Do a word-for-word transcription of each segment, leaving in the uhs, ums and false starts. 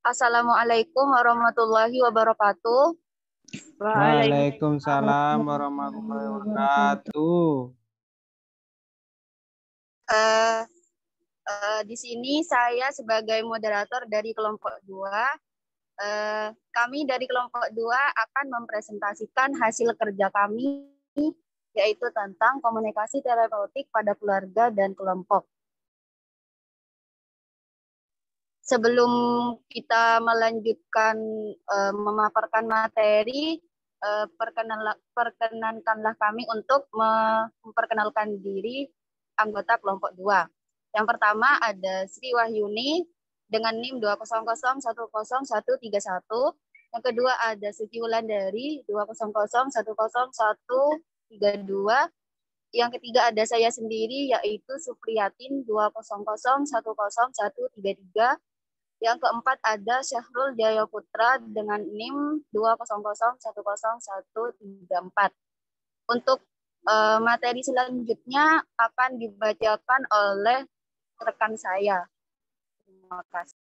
Assalamualaikum warahmatullahi wabarakatuh. Waalaikumsalam warahmatullahi wabarakatuh. Uh, uh, di sini saya sebagai moderator dari kelompok dua. Uh, kami dari kelompok dua akan mempresentasikan hasil kerja kami, yaitu tentang komunikasi terapeutik pada keluarga dan kelompok. Sebelum kita melanjutkan uh, memaparkan materi, uh, perkenal, perkenankanlah kami untuk memperkenalkan diri anggota kelompok dua. Yang pertama ada Sri Wahyuni dengan NIM dua nol nol satu nol satu tiga satu. Yang kedua ada Suci Wulandari dua nol nol satu nol satu tiga dua. Yang ketiga ada saya sendiri yaitu Supriyatin dua nol nol satu nol satu tiga tiga. Yang keempat ada Syahrul Jayaputra dengan NIM dua nol nol satu nol satu tiga empat. Untuk uh, materi selanjutnya akan dibacakan oleh rekan saya. Terima kasih.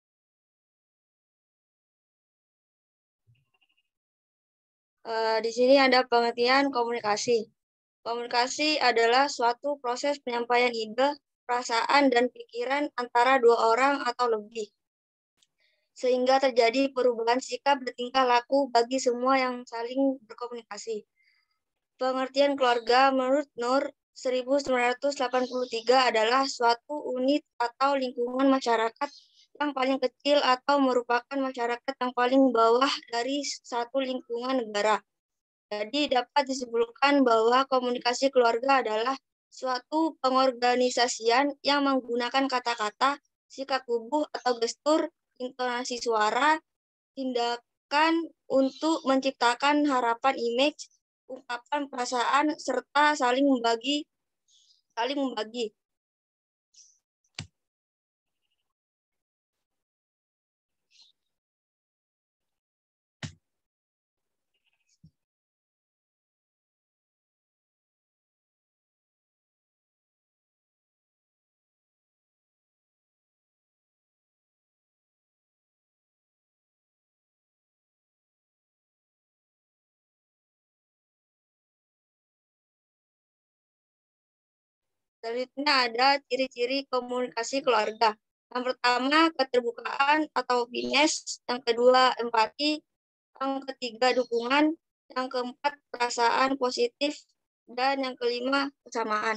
Uh, di sini ada pengertian komunikasi. Komunikasi adalah suatu proses penyampaian ide, perasaan, dan pikiran antara dua orang atau lebih, sehingga terjadi perubahan sikap dan tingkah laku bagi semua yang saling berkomunikasi. Pengertian keluarga menurut Nur seribu sembilan ratus delapan puluh tiga adalah suatu unit atau lingkungan masyarakat yang paling kecil atau merupakan masyarakat yang paling bawah dari satu lingkungan negara. Jadi dapat disimpulkan bahwa komunikasi keluarga adalah suatu pengorganisasian yang menggunakan kata-kata, sikap tubuh atau gestur, intonasi suara, tindakan untuk menciptakan harapan image, ungkapan perasaan, serta saling membagi, saling membagi. Selanjutnya ada ciri-ciri komunikasi keluarga. Yang pertama, keterbukaan atau openness. Yang kedua, empati. Yang ketiga, dukungan. Yang keempat, perasaan positif. Dan yang kelima, kesamaan.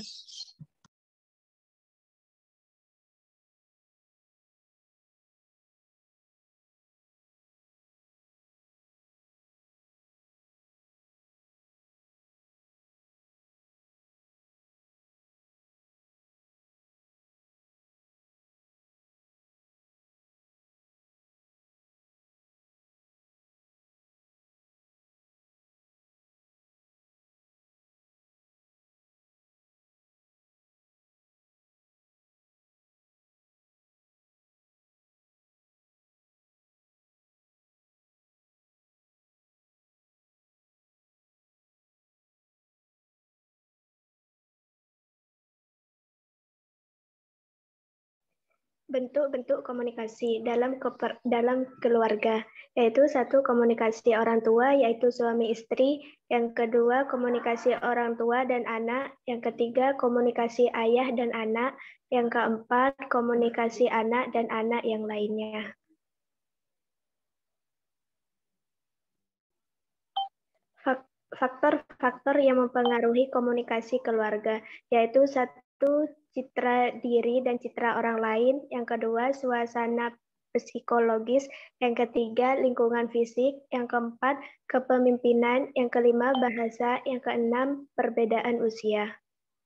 Bentuk-bentuk komunikasi dalam keper, dalam keluarga, yaitu satu komunikasi orang tua, yaitu suami istri, yang kedua komunikasi orang tua dan anak, yang ketiga komunikasi ayah dan anak, yang keempat komunikasi anak dan anak yang lainnya. Faktor-faktor yang mempengaruhi komunikasi keluarga, yaitu satu citra diri dan citra orang lain, yang kedua suasana psikologis, yang ketiga lingkungan fisik, yang keempat kepemimpinan, yang kelima bahasa, yang keenam perbedaan usia.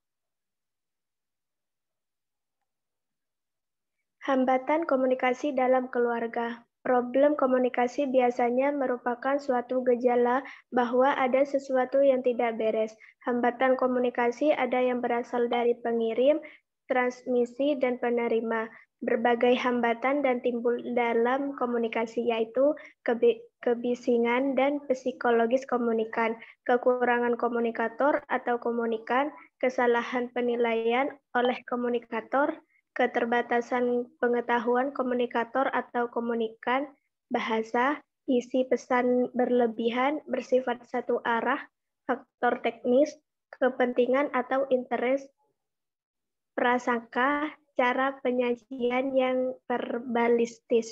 Hambatan komunikasi dalam keluarga. Problem komunikasi biasanya merupakan suatu gejala bahwa ada sesuatu yang tidak beres. Hambatan komunikasi ada yang berasal dari pengirim, transmisi, dan penerima. Berbagai hambatan dan timbul dalam komunikasi yaitu kebisingan dan psikologis komunikan, kekurangan komunikator atau komunikan, kesalahan penilaian oleh komunikator, keterbatasan pengetahuan komunikator atau komunikan, bahasa, isi pesan berlebihan, bersifat satu arah, faktor teknis, kepentingan atau interest, prasangka, cara penyajian yang verbalistis.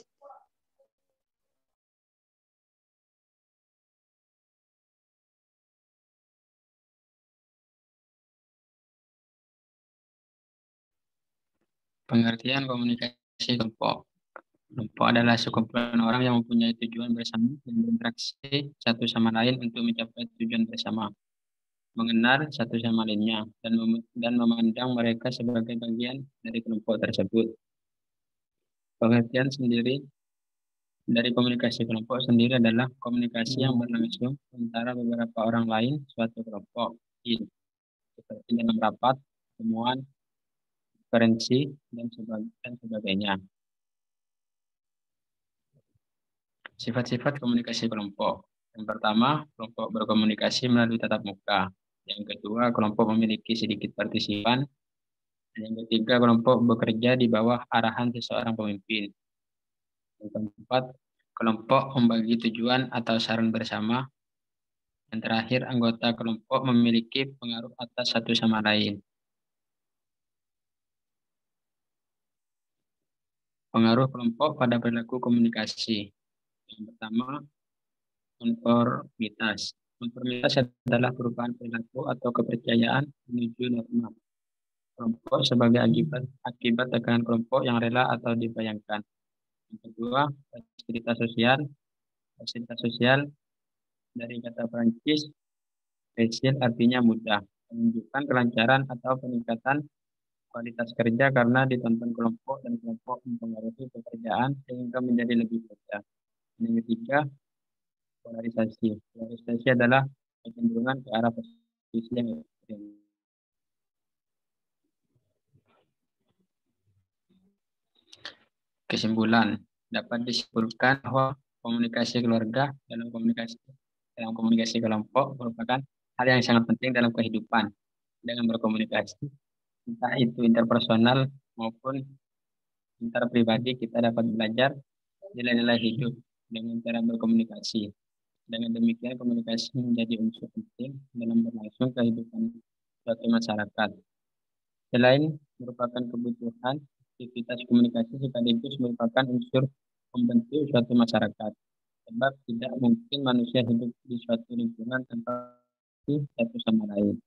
Pengertian komunikasi kelompok. Kelompok adalah sekumpulan orang yang mempunyai tujuan bersama dan berinteraksi satu sama lain untuk mencapai tujuan bersama, mengenal satu sama lainnya, dan, mem dan memandang mereka sebagai bagian dari kelompok tersebut. Pengertian sendiri dari komunikasi kelompok sendiri adalah komunikasi yang berlangsung antara beberapa orang lain suatu kelompok, seperti dalam rapat, pertemuan, konferensi, dan sebagainya. Sifat-sifat komunikasi kelompok. Yang pertama, kelompok berkomunikasi melalui tatap muka. Yang kedua, kelompok memiliki sedikit partisipan. Dan yang ketiga, kelompok bekerja di bawah arahan seseorang pemimpin. Yang keempat, kelompok membagi tujuan atau saran bersama. Yang terakhir, anggota kelompok memiliki pengaruh atas satu sama lain. Pengaruh kelompok pada perilaku komunikasi. Yang pertama, konformitas. Konformitas adalah perubahan perilaku atau kepercayaan menuju norma kelompok sebagai akibat akibat tekanan kelompok yang rela atau dibayangkan. Yang kedua, fasilitas sosial. Fasilitas sosial dari kata Prancis, facile artinya mudah, menunjukkan kelancaran atau peningkatan kualitas kerja karena ditonton kelompok dan kelompok mempengaruhi pekerjaan sehingga menjadi lebih mudah. Yang ketiga, polarisasi. Polarisasi adalah kecenderungan ke arah posisi yang ekstrem. Kesimpulan, dapat disimpulkan bahwa komunikasi keluarga dalam komunikasi dalam komunikasi kelompok merupakan hal yang sangat penting dalam kehidupan. Dengan berkomunikasi, entah itu interpersonal maupun interpribadi, kita dapat belajar nilai-nilai hidup dengan cara berkomunikasi. Dengan demikian, komunikasi menjadi unsur penting dalam berlangsung kehidupan suatu masyarakat. Selain merupakan kebutuhan, aktivitas komunikasi sekaligus merupakan unsur membentuk suatu masyarakat. Sebab tidak mungkin manusia hidup di suatu lingkungan tanpa satu sama lain.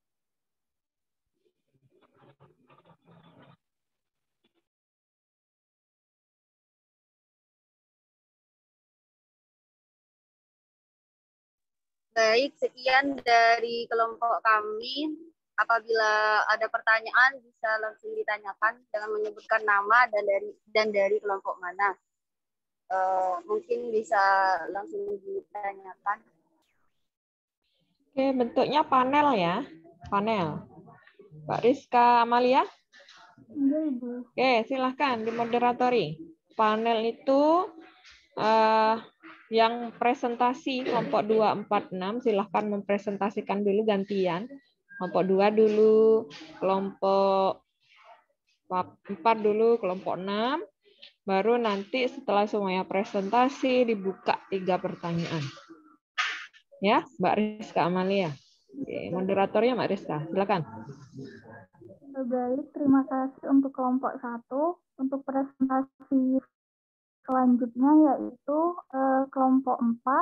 Baik, sekian dari kelompok kami. Apabila ada pertanyaan bisa langsung ditanyakan dengan menyebutkan nama dan dari dan dari kelompok mana. Uh, mungkin bisa langsung ditanyakan. Oke, bentuknya panel ya, panel. Mbak Rizka Amalia. Oke, silahkan dimoderatori. Panel itu uh, yang presentasi kelompok dua, empat, enam, silahkan mempresentasikan dulu gantian. Kelompok dua dulu, kelompok empat dulu, kelompok enam. Baru nanti setelah semuanya presentasi dibuka tiga pertanyaan. Ya, Mbak Rizka Amalia. Oke, moderatornya Mbak Rizka, silakan. Baik, terima kasih untuk kelompok satu. Untuk presentasi selanjutnya yaitu eh, kelompok empat.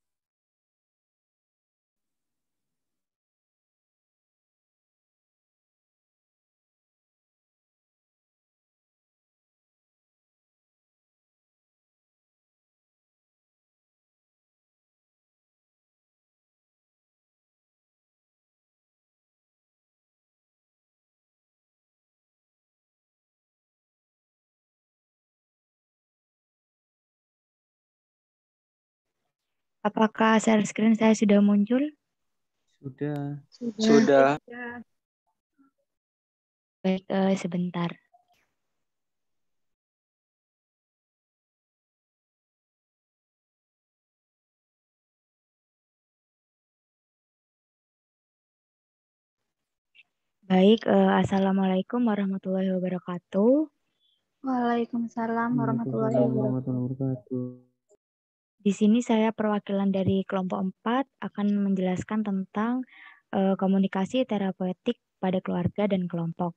Apakah share screen saya sudah muncul? Sudah. Sudah. Sudah. Baik, eh, sebentar. Baik, eh, Assalamualaikum warahmatullahi wabarakatuh. Waalaikumsalam warahmatullahi wabarakatuh. Di sini saya perwakilan dari kelompok empat akan menjelaskan tentang uh, komunikasi terapeutik pada keluarga dan kelompok.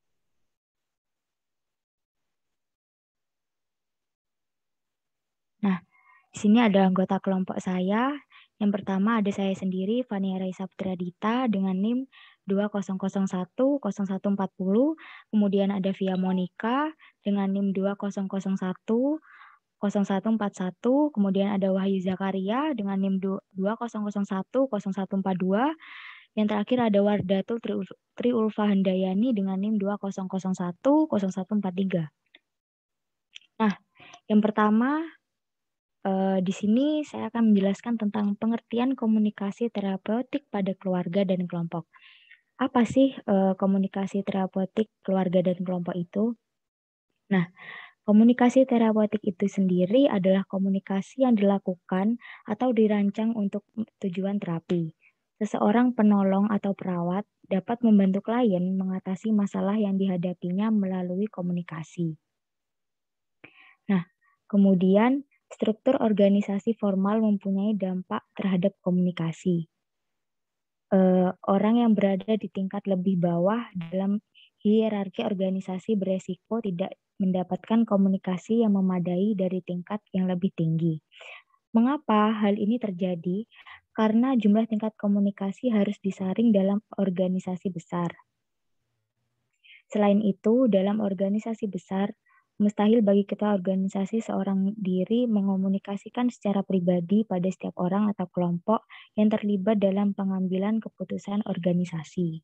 Nah, di sini ada anggota kelompok saya. Yang pertama ada saya sendiri, Fania Raisa Putradita dengan NIM dua nol nol satu nol satu empat nol. Kemudian ada Via Monica dengan NIM dua nol nol satu nol satu empat satu. Kemudian ada Wahyu Zakaria dengan NIM dua nol nol satu nol satu empat dua. Yang terakhir ada Wardatul Triulfa Handayani dengan NIM dua nol nol satu nol satu empat tiga. Nah, yang pertama Uh, di sini saya akan menjelaskan tentang pengertian komunikasi terapeutik pada keluarga dan kelompok. Apa sih uh, komunikasi terapeutik keluarga dan kelompok itu? Nah, komunikasi terapeutik itu sendiri adalah komunikasi yang dilakukan atau dirancang untuk tujuan terapi. Seseorang penolong atau perawat dapat membantu klien mengatasi masalah yang dihadapinya melalui komunikasi. Nah, kemudian struktur organisasi formal mempunyai dampak terhadap komunikasi. Uh, orang yang berada di tingkat lebih bawah dalam hierarki organisasi beresiko tidak mendapatkan komunikasi yang memadai dari tingkat yang lebih tinggi. Mengapa hal ini terjadi? Karena jumlah tingkat komunikasi harus disaring dalam organisasi besar. Selain itu, dalam organisasi besar, mustahil bagi ketua organisasi seorang diri mengomunikasikan secara pribadi pada setiap orang atau kelompok yang terlibat dalam pengambilan keputusan organisasi.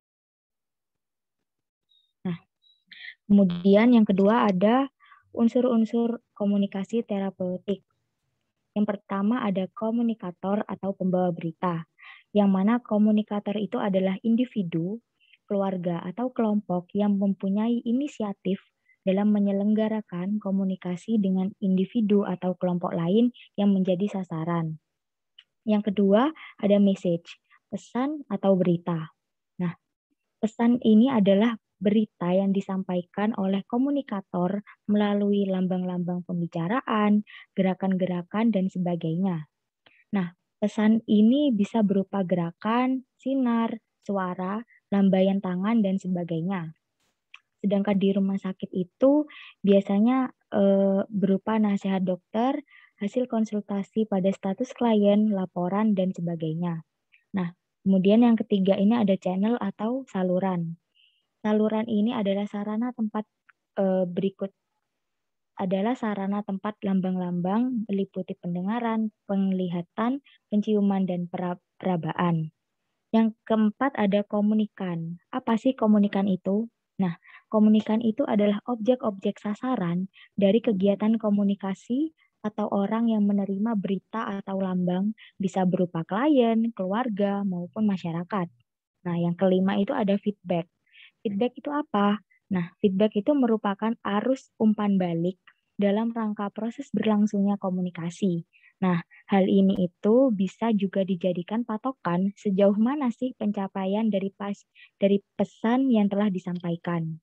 Nah, kemudian yang kedua ada unsur-unsur komunikasi terapeutik. Yang pertama ada komunikator atau pembawa berita, yang mana komunikator itu adalah individu, keluarga, atau kelompok yang mempunyai inisiatif dalam menyelenggarakan komunikasi dengan individu atau kelompok lain yang menjadi sasaran. Yang kedua, ada message, pesan atau berita. Nah, pesan ini adalah berita yang disampaikan oleh komunikator melalui lambang-lambang pembicaraan, gerakan-gerakan, dan sebagainya. Nah, pesan ini bisa berupa gerakan, sinar, suara, lambaian tangan, dan sebagainya. Sedangkan di rumah sakit itu biasanya e, berupa nasihat dokter, hasil konsultasi pada status klien, laporan, dan sebagainya. Nah, kemudian yang ketiga ini ada channel atau saluran. Saluran ini adalah sarana tempat e, berikut adalah sarana tempat lambang-lambang meliputi pendengaran, penglihatan, penciuman, dan perabaan. Yang keempat ada komunikan. Apa sih komunikan itu? Nah, komunikan itu adalah objek-objek sasaran dari kegiatan komunikasi atau orang yang menerima berita atau lambang, bisa berupa klien, keluarga, maupun masyarakat. Nah, yang kelima itu ada feedback. Feedback itu apa? Nah, feedback itu merupakan arus umpan balik dalam rangka proses berlangsungnya komunikasi. Nah, hal ini itu bisa juga dijadikan patokan sejauh mana sih pencapaian dari pas dari pesan yang telah disampaikan.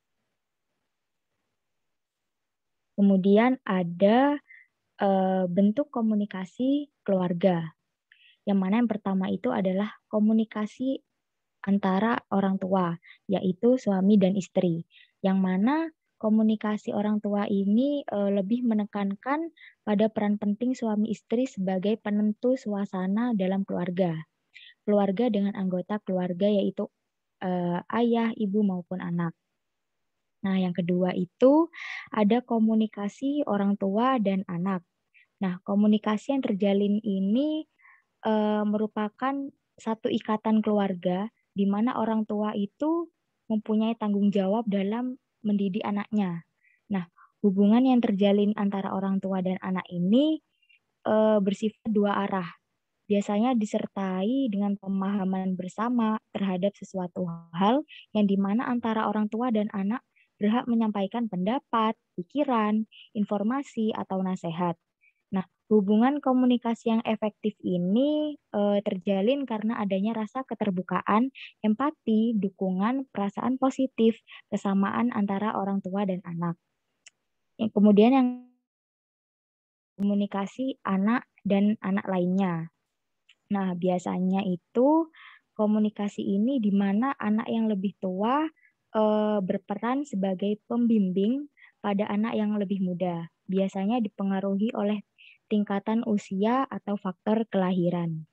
Kemudian ada e, bentuk komunikasi keluarga. Yang mana yang pertama itu adalah komunikasi antara orang tua, yaitu suami dan istri. Yang mana komunikasi orang tua ini e, lebih menekankan pada peran penting suami istri sebagai penentu suasana dalam keluarga. Keluarga dengan anggota keluarga yaitu e, ayah, ibu maupun anak. Nah, yang kedua itu ada komunikasi orang tua dan anak. Nah, komunikasi yang terjalin ini e, merupakan satu ikatan keluarga di mana orang tua itu mempunyai tanggung jawab dalam mendidik anaknya. Nah, hubungan yang terjalin antara orang tua dan anak ini e, bersifat dua arah. Biasanya disertai dengan pemahaman bersama terhadap sesuatu hal yang dimana antara orang tua dan anak berhak menyampaikan pendapat, pikiran, informasi, atau nasihat. Nah, hubungan komunikasi yang efektif ini e, terjalin karena adanya rasa keterbukaan, empati, dukungan, perasaan positif, kesamaan antara orang tua dan anak. Yang kemudian yang komunikasi anak dan anak lainnya. Nah, biasanya itu komunikasi ini di mana anak yang lebih tua eh, berperan sebagai pembimbing pada anak yang lebih muda. Biasanya dipengaruhi oleh tingkatan usia atau faktor kelahiran.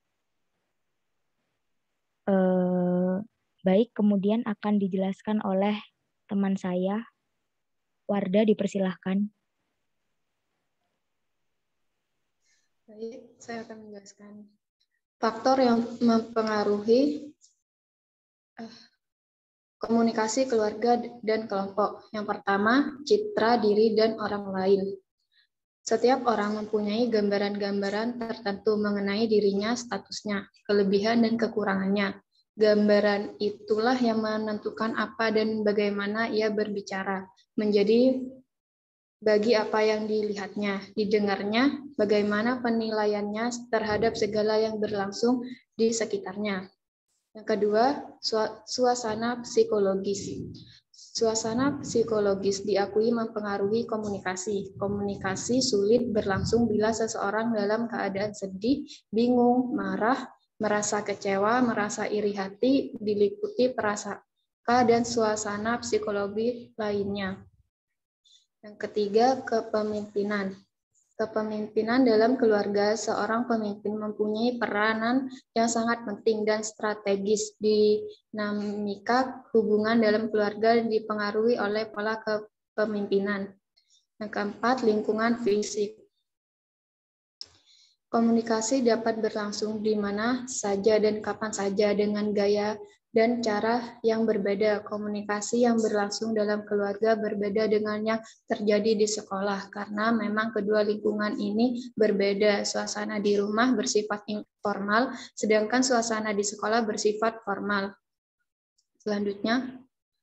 Eh, baik, kemudian akan dijelaskan oleh teman saya. Wardah, dipersilahkan. Baik, saya akan menjelaskan faktor yang mempengaruhi eh, komunikasi keluarga dan kelompok. Yang pertama, citra diri dan orang lain. Setiap orang mempunyai gambaran-gambaran tertentu mengenai dirinya, statusnya, kelebihan dan kekurangannya. Gambaran itulah yang menentukan apa dan bagaimana ia berbicara, menjadi bagi apa yang dilihatnya, didengarnya, bagaimana penilaiannya terhadap segala yang berlangsung di sekitarnya. Yang kedua, suasana psikologis. Suasana psikologis diakui mempengaruhi komunikasi. Komunikasi sulit berlangsung bila seseorang dalam keadaan sedih, bingung, marah, merasa kecewa, merasa iri hati, diliputi prasangka dan suasana psikologi lainnya. Yang ketiga, kepemimpinan. Kepemimpinan dalam keluarga, seorang pemimpin mempunyai peranan yang sangat penting dan strategis. Dinamika hubungan dalam keluarga dipengaruhi oleh pola kepemimpinan. Yang keempat, lingkungan fisik. Komunikasi dapat berlangsung di mana saja dan kapan saja dengan gaya dan cara yang berbeda. Komunikasi yang berlangsung dalam keluarga berbeda dengan yang terjadi di sekolah karena memang kedua lingkungan ini berbeda. Suasana di rumah bersifat informal, sedangkan suasana di sekolah bersifat formal. Selanjutnya,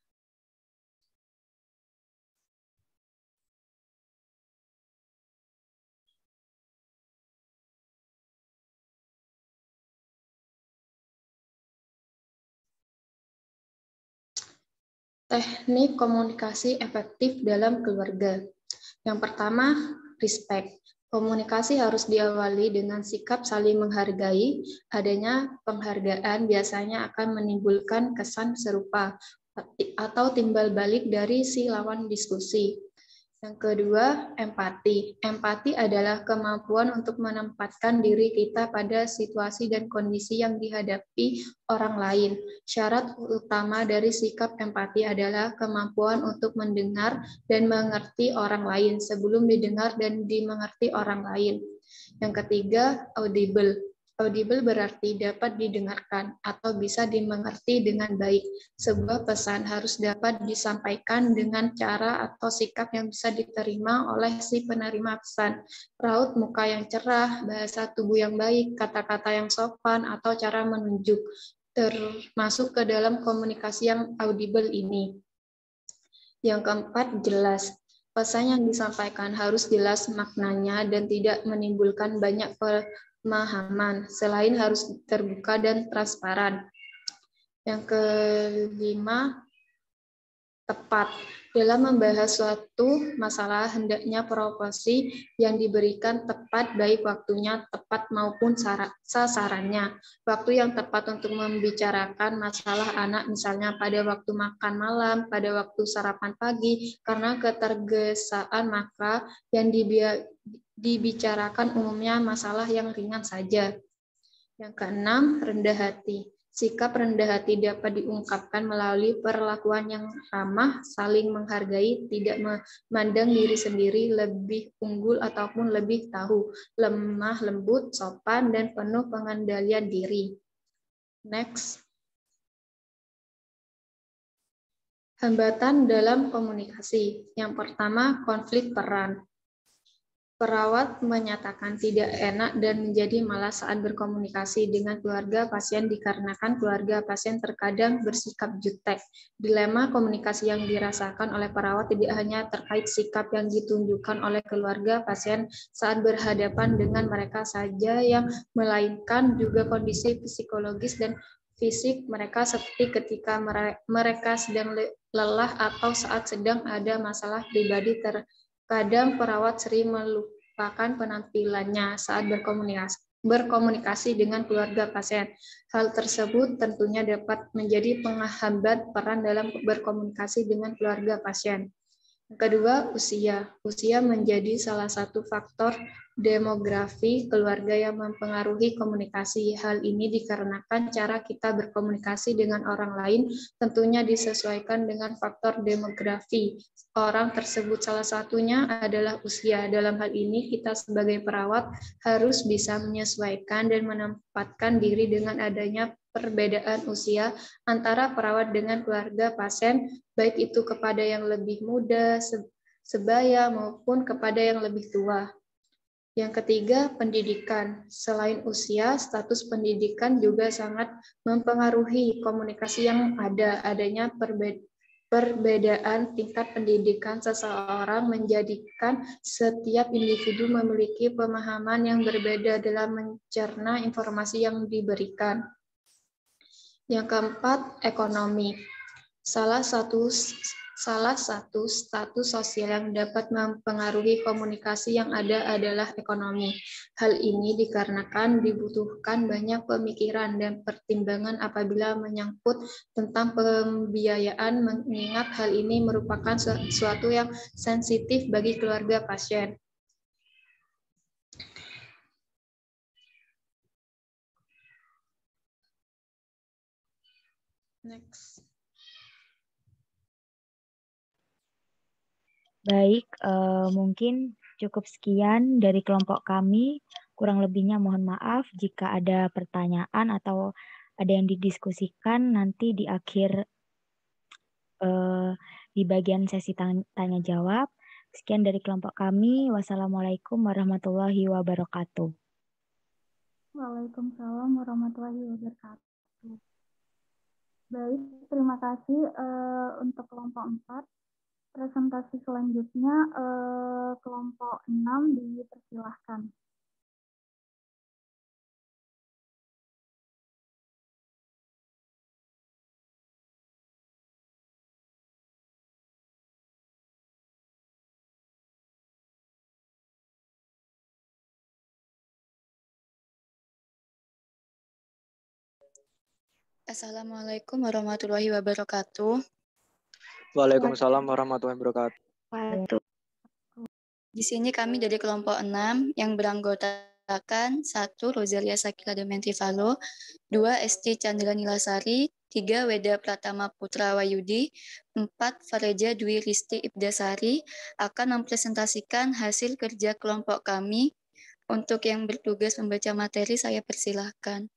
teknik komunikasi efektif dalam keluarga. Yang pertama, respect. Komunikasi harus diawali dengan sikap saling menghargai. Adanya penghargaan biasanya akan menimbulkan kesan serupa atau timbal balik dari si lawan diskusi. Yang kedua, empati. Empati adalah kemampuan untuk menempatkan diri kita pada situasi dan kondisi yang dihadapi orang lain. Syarat utama dari sikap empati adalah kemampuan untuk mendengar dan mengerti orang lain sebelum didengar dan dimengerti orang lain. Yang ketiga, audible. Audible berarti dapat didengarkan atau bisa dimengerti dengan baik. Sebuah pesan harus dapat disampaikan dengan cara atau sikap yang bisa diterima oleh si penerima pesan. Raut muka yang cerah, bahasa tubuh yang baik, kata-kata yang sopan, atau cara menunjuk termasuk ke dalam komunikasi yang audible ini. Yang keempat, jelas. Pesan yang disampaikan harus jelas maknanya dan tidak menimbulkan banyak pemahaman, selain harus terbuka dan transparan. Yang kelima, tepat. Dalam membahas suatu masalah, hendaknya proporsi yang diberikan tepat, baik waktunya tepat maupun sasarannya. Waktu yang tepat untuk membicarakan masalah anak, misalnya pada waktu makan malam, pada waktu sarapan pagi, karena ketergesaan maka yang dibicarakan umumnya masalah yang ringan saja. Yang keenam, rendah hati. Sikap rendah hati dapat diungkapkan melalui perlakuan yang ramah, saling menghargai, tidak memandang diri sendiri lebih unggul ataupun lebih tahu, lemah lembut, sopan, dan penuh pengendalian diri. Next. Hambatan dalam komunikasi. Yang pertama, konflik peran. Perawat menyatakan tidak enak dan menjadi malas saat berkomunikasi dengan keluarga pasien dikarenakan keluarga pasien terkadang bersikap jutek. Dilema komunikasi yang dirasakan oleh perawat tidak hanya terkait sikap yang ditunjukkan oleh keluarga pasien saat berhadapan dengan mereka saja, yang melainkan juga kondisi psikologis dan fisik mereka seperti ketika mereka sedang lelah atau saat sedang ada masalah pribadi. Terkadang perawat sering merupakan penampilannya saat berkomunikasi berkomunikasi dengan keluarga pasien. Hal tersebut tentunya dapat menjadi penghambat peran dalam berkomunikasi dengan keluarga pasien. Yang kedua, usia. Usia menjadi salah satu faktor demografi keluarga yang mempengaruhi komunikasi. Hal ini dikarenakan cara kita berkomunikasi dengan orang lain tentunya disesuaikan dengan faktor demografi orang tersebut. Salah satunya adalah usia. Dalam hal ini, kita sebagai perawat harus bisa menyesuaikan dan menempatkan diri dengan adanya perbedaan usia antara perawat dengan keluarga pasien, baik itu kepada yang lebih muda, sebaya, maupun kepada yang lebih tua. Yang ketiga, pendidikan. Selain usia, status pendidikan juga sangat mempengaruhi komunikasi yang ada. Adanya perbedaan tingkat pendidikan seseorang menjadikan setiap individu memiliki pemahaman yang berbeda dalam mencerna informasi yang diberikan. Yang keempat, ekonomi. Salah satu salah satu status sosial yang dapat mempengaruhi komunikasi yang ada adalah ekonomi. Hal ini dikarenakan dibutuhkan banyak pemikiran dan pertimbangan apabila menyangkut tentang pembiayaan, mengingat hal ini merupakan sesuatu yang sensitif bagi keluarga pasien. Next. Baik, eh, mungkin cukup sekian dari kelompok kami. Kurang lebihnya mohon maaf jika ada pertanyaan atau ada yang didiskusikan nanti di akhir eh, di bagian sesi tanya jawab. Sekian dari kelompok kami. Wassalamualaikum warahmatullahi wabarakatuh. Waalaikumsalam warahmatullahi wabarakatuh. Baik, terima kasih uh, untuk kelompok empat. Presentasi selanjutnya eh, kelompok enam dipersilahkan. Assalamualaikum warahmatullahi wabarakatuh. Waalaikumsalam warahmatullahi wabarakatuh. Di sini kami dari kelompok enam yang beranggotakan satu Rosalia Sakila Dementivalo, dua Esti Chandra Nilasari, tiga Weda Pratama Putra Wayudi, empat Fareja Dwi Risti Ibdasari akan mempresentasikan hasil kerja kelompok kami. Untuk yang bertugas membaca materi, saya persilahkan.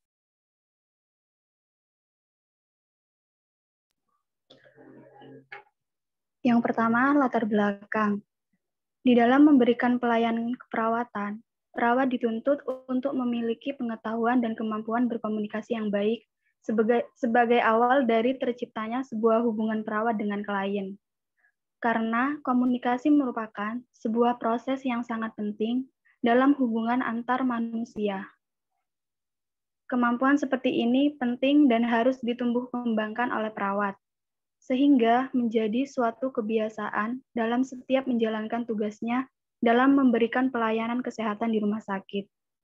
Yang pertama, latar belakang. Di dalam memberikan pelayanan keperawatan, perawat dituntut untuk memiliki pengetahuan dan kemampuan berkomunikasi yang baik sebagai, sebagai awal dari terciptanya sebuah hubungan perawat dengan klien. Karena komunikasi merupakan sebuah proses yang sangat penting dalam hubungan antar manusia. Kemampuan seperti ini penting dan harus ditumbuh kembangkan oleh perawat, sehingga menjadi suatu kebiasaan dalam setiap menjalankan tugasnya dalam memberikan pelayanan kesehatan di rumah sakit.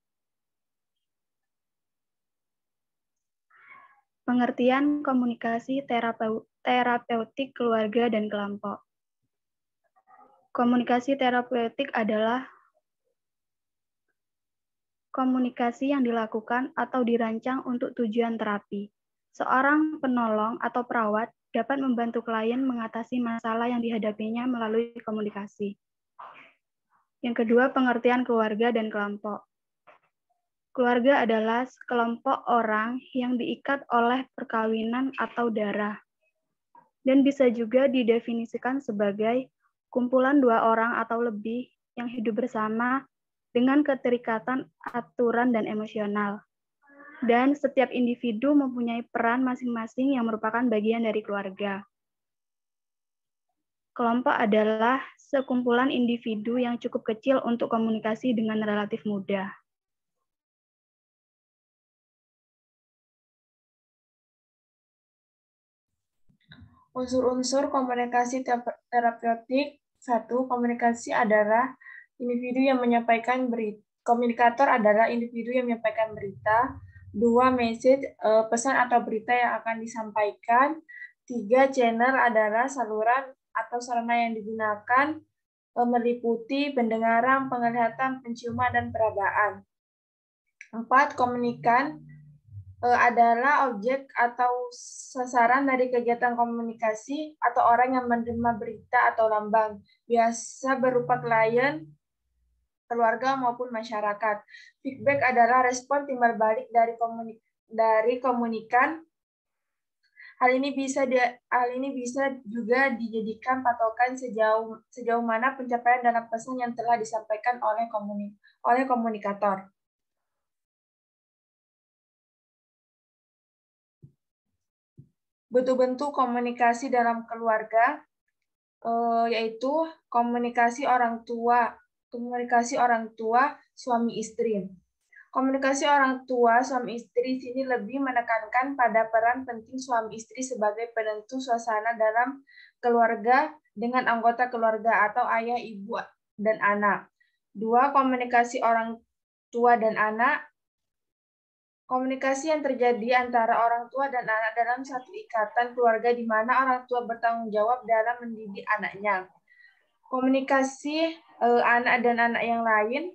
Pengertian komunikasi terapeutik keluarga dan kelompok. Komunikasi terapeutik adalah komunikasi yang dilakukan atau dirancang untuk tujuan terapi. Seorang penolong atau perawat dapat membantu klien mengatasi masalah yang dihadapinya melalui komunikasi. Yang kedua, pengertian keluarga dan kelompok. Keluarga adalah sekelompok orang yang diikat oleh perkawinan atau darah, dan bisa juga didefinisikan sebagai kumpulan dua orang atau lebih yang hidup bersama dengan keterikatan aturan dan emosional. Dan setiap individu mempunyai peran masing-masing yang merupakan bagian dari keluarga. Kelompok adalah sekumpulan individu yang cukup kecil untuk komunikasi dengan relatif mudah. Unsur-unsur komunikasi terapeutik. Satu, komunikasi adalah individu yang menyampaikan berita. Komunikator adalah individu yang menyampaikan berita. Dua, message, uh, pesan atau berita yang akan disampaikan. Tiga, channel adalah saluran atau sarana yang digunakan uh, meliputi pendengaran, penglihatan, penciuman, dan perabaan. Empat, komunikan uh, adalah objek atau sasaran dari kegiatan komunikasi atau orang yang menerima berita atau lambang, biasa berupa klien, keluarga maupun masyarakat. Feedback adalah respon timbal balik dari komunik dari komunikan. Hal ini bisa di, hal ini bisa juga dijadikan patokan sejauh sejauh mana pencapaian dalam pesan yang telah disampaikan oleh komunik oleh komunikator. Bentuk-bentuk komunikasi dalam keluarga eh, yaitu komunikasi orang tua. Komunikasi orang tua suami istri. Komunikasi orang tua suami istri sini lebih menekankan pada peran penting suami istri sebagai penentu suasana dalam keluarga dengan anggota keluarga atau ayah, ibu, dan anak. Dua, komunikasi orang tua dan anak. Komunikasi yang terjadi antara orang tua dan anak dalam satu ikatan keluarga di mana orang tua bertanggung jawab dalam mendidik anaknya. Komunikasi eh, anak dan anak yang lain.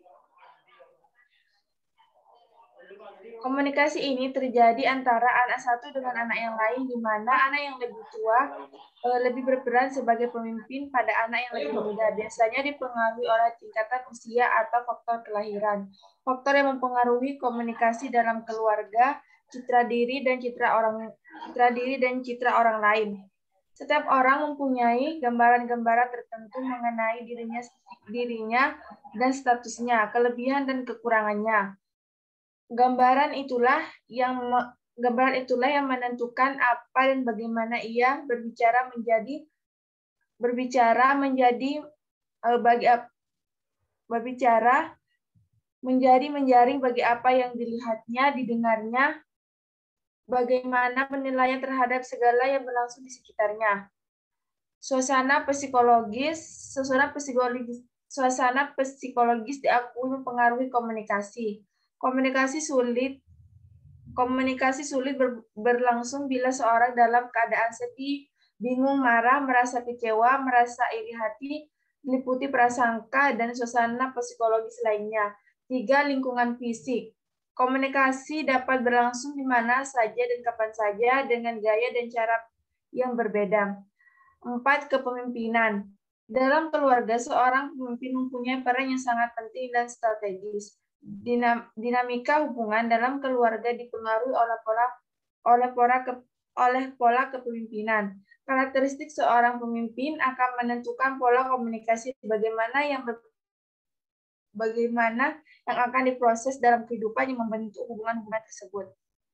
Komunikasi ini terjadi antara anak satu dengan anak yang lain, di mana anak yang lebih tua eh, lebih berperan sebagai pemimpin pada anak yang lebih muda. Biasanya dipengaruhi oleh tingkatan usia atau faktor kelahiran. Faktor yang mempengaruhi komunikasi dalam keluarga, citra diri dan citra orang, citra diri dan citra orang lain. Setiap orang mempunyai gambaran-gambaran tertentu mengenai dirinya, dirinya dan statusnya, kelebihan dan kekurangannya. Gambaran itulah yang gambaran itulah yang menentukan apa dan bagaimana ia berbicara menjadi berbicara menjadi bagi berbicara menjadi menjaring bagi apa yang dilihatnya, didengarnya, bagaimana penilaian terhadap segala yang berlangsung di sekitarnya. Suasana psikologis, suasana psikologis, suasana psikologis diakui mempengaruhi komunikasi. Komunikasi sulit, komunikasi sulit ber, berlangsung bila seorang dalam keadaan sedih, bingung, marah, merasa kecewa, merasa iri hati, diliputi prasangka dan suasana psikologis lainnya. Tiga, lingkungan fisik. Komunikasi dapat berlangsung di mana saja dan kapan saja dengan gaya dan cara yang berbeda. Empat, kepemimpinan. Dalam keluarga, seorang pemimpin mempunyai peran yang sangat penting dan strategis. Dinam, dinamika hubungan dalam keluarga dipengaruhi oleh pola oleh pola ke, oleh pola kepemimpinan. Karakteristik seorang pemimpin akan menentukan pola komunikasi bagaimana yang ber, bagaimana yang akan diproses dalam kehidupan yang membentuk hubungan-hubungan tersebut.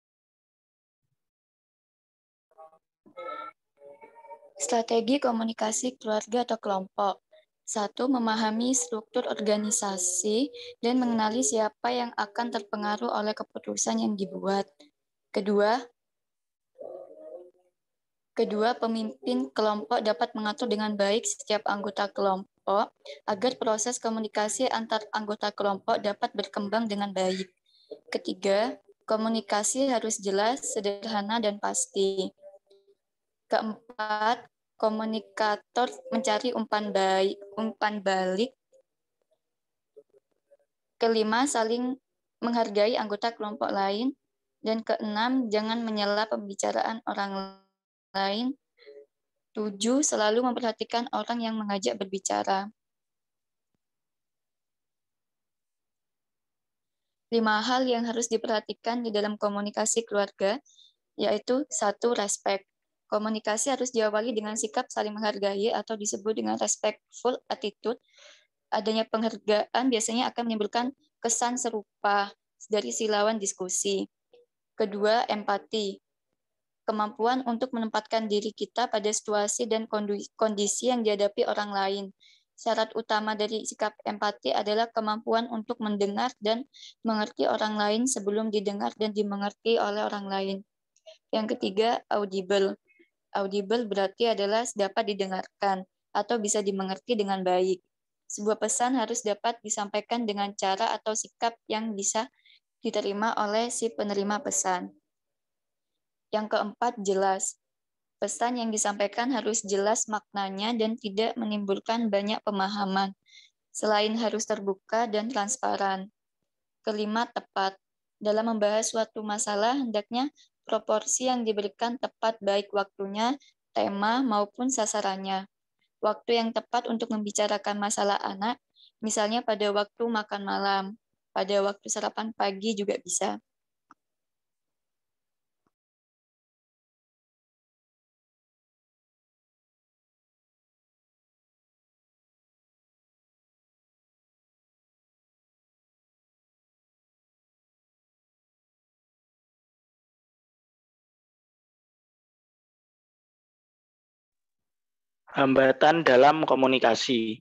Strategi komunikasi keluarga atau kelompok. Satu, memahami struktur organisasi dan mengenali siapa yang akan terpengaruh oleh keputusan yang dibuat. Kedua, kedua pemimpin kelompok dapat mengatur dengan baik setiap anggota kelompok agar proses komunikasi antar anggota kelompok dapat berkembang dengan baik. Ketiga, komunikasi harus jelas, sederhana, dan pasti. Keempat, komunikator mencari umpan baik, umpan balik. Kelima, saling menghargai anggota kelompok lain. Dan keenam, jangan menyela pembicaraan orang lain. Tujuh, selalu memperhatikan orang yang mengajak berbicara. Lima hal yang harus diperhatikan di dalam komunikasi keluarga, yaitu satu, respect. Komunikasi harus diawali dengan sikap saling menghargai atau disebut dengan respectful attitude. Adanya penghargaan biasanya akan menimbulkan kesan serupa dari si lawan diskusi. Kedua, empati. Kemampuan untuk menempatkan diri kita pada situasi dan kondisi yang dihadapi orang lain. Syarat utama dari sikap empati adalah kemampuan untuk mendengar dan mengerti orang lain sebelum didengar dan dimengerti oleh orang lain. Yang ketiga, audible. Audible berarti adalah dapat didengarkan atau bisa dimengerti dengan baik. Sebuah pesan harus dapat disampaikan dengan cara atau sikap yang bisa diterima oleh si penerima pesan. Yang keempat, jelas. Pesan yang disampaikan harus jelas maknanya dan tidak menimbulkan banyak pemahaman. Selain harus terbuka dan transparan. Kelima, tepat. Dalam membahas suatu masalah, hendaknya proporsi yang diberikan tepat baik waktunya, tema, maupun sasarannya. Waktu yang tepat untuk membicarakan masalah anak, misalnya pada waktu makan malam, pada waktu sarapan pagi juga bisa. Hambatan dalam komunikasi.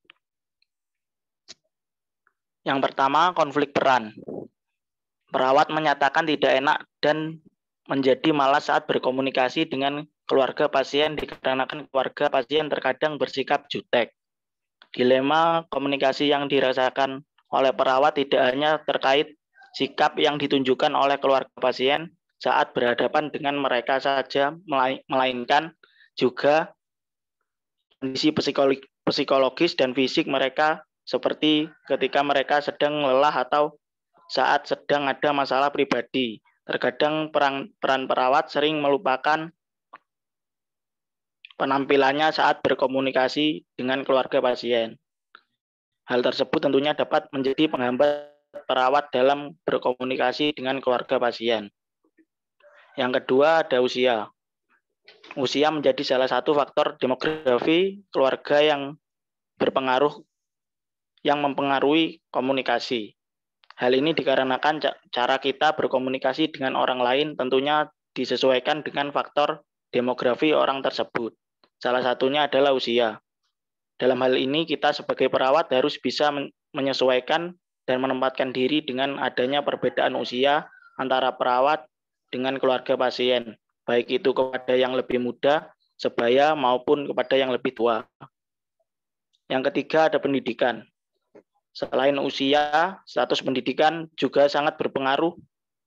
Yang pertama, konflik peran. Perawat menyatakan tidak enak dan menjadi malas saat berkomunikasi dengan keluarga pasien dikarenakan keluarga pasien terkadang bersikap jutek. Dilema komunikasi yang dirasakan oleh perawat tidak hanya terkait sikap yang ditunjukkan oleh keluarga pasien saat berhadapan dengan mereka saja, melainkan juga kondisi psikologis dan fisik mereka seperti ketika mereka sedang lelah atau saat sedang ada masalah pribadi. Terkadang peran, peran perawat sering melupakan penampilannya saat berkomunikasi dengan keluarga pasien. Hal tersebut tentunya dapat menjadi penghambat perawat dalam berkomunikasi dengan keluarga pasien. Yang kedua, ada usia. Usia menjadi salah satu faktor demografi keluarga yang berpengaruh, yang mempengaruhi komunikasi. Hal ini dikarenakan cara kita berkomunikasi dengan orang lain tentunya disesuaikan dengan faktor demografi orang tersebut. Salah satunya adalah usia. Dalam hal ini kita sebagai perawat harus bisa menyesuaikan dan menempatkan diri dengan adanya perbedaan usia antara perawat dengan keluarga pasien, baik itu kepada yang lebih muda, sebaya, maupun kepada yang lebih tua. Yang ketiga ada pendidikan. Selain usia, status pendidikan juga sangat berpengaruh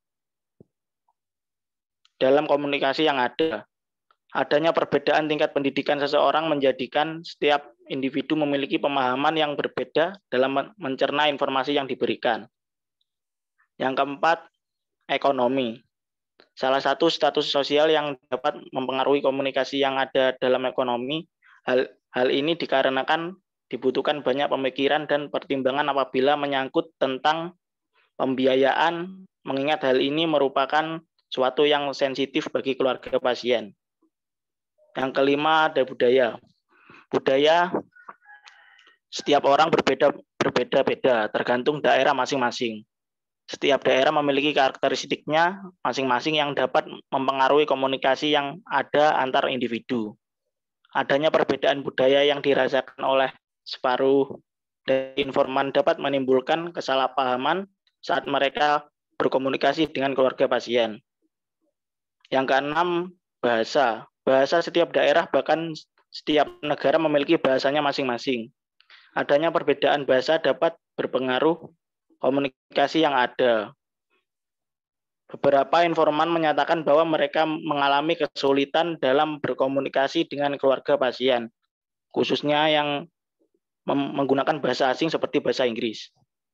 dalam komunikasi yang ada. Adanya perbedaan tingkat pendidikan seseorang menjadikan setiap individu memiliki pemahaman yang berbeda dalam mencerna informasi yang diberikan. Yang keempat, ekonomi. Salah satu status sosial yang dapat mempengaruhi komunikasi yang ada dalam ekonomi, hal, hal ini dikarenakan dibutuhkan banyak pemikiran dan pertimbangan apabila menyangkut tentang pembiayaan, mengingat hal ini merupakan suatu yang sensitif bagi keluarga pasien. Yang kelima ada budaya. Budaya setiap orang berbeda berbeda-beda tergantung daerah masing-masing. Setiap daerah memiliki karakteristiknya masing-masing yang dapat mempengaruhi komunikasi yang ada antar individu. Adanya perbedaan budaya yang dirasakan oleh separuh dari informan dapat menimbulkan kesalahpahaman saat mereka berkomunikasi dengan keluarga pasien. Yang keenam, bahasa. Bahasa setiap daerah bahkan setiap negara memiliki bahasanya masing-masing. Adanya perbedaan bahasa dapat berpengaruh komunikasi yang ada. Beberapa informan menyatakan bahwa mereka mengalami kesulitan dalam berkomunikasi dengan keluarga pasien, khususnya yang menggunakan bahasa asing seperti bahasa Inggris.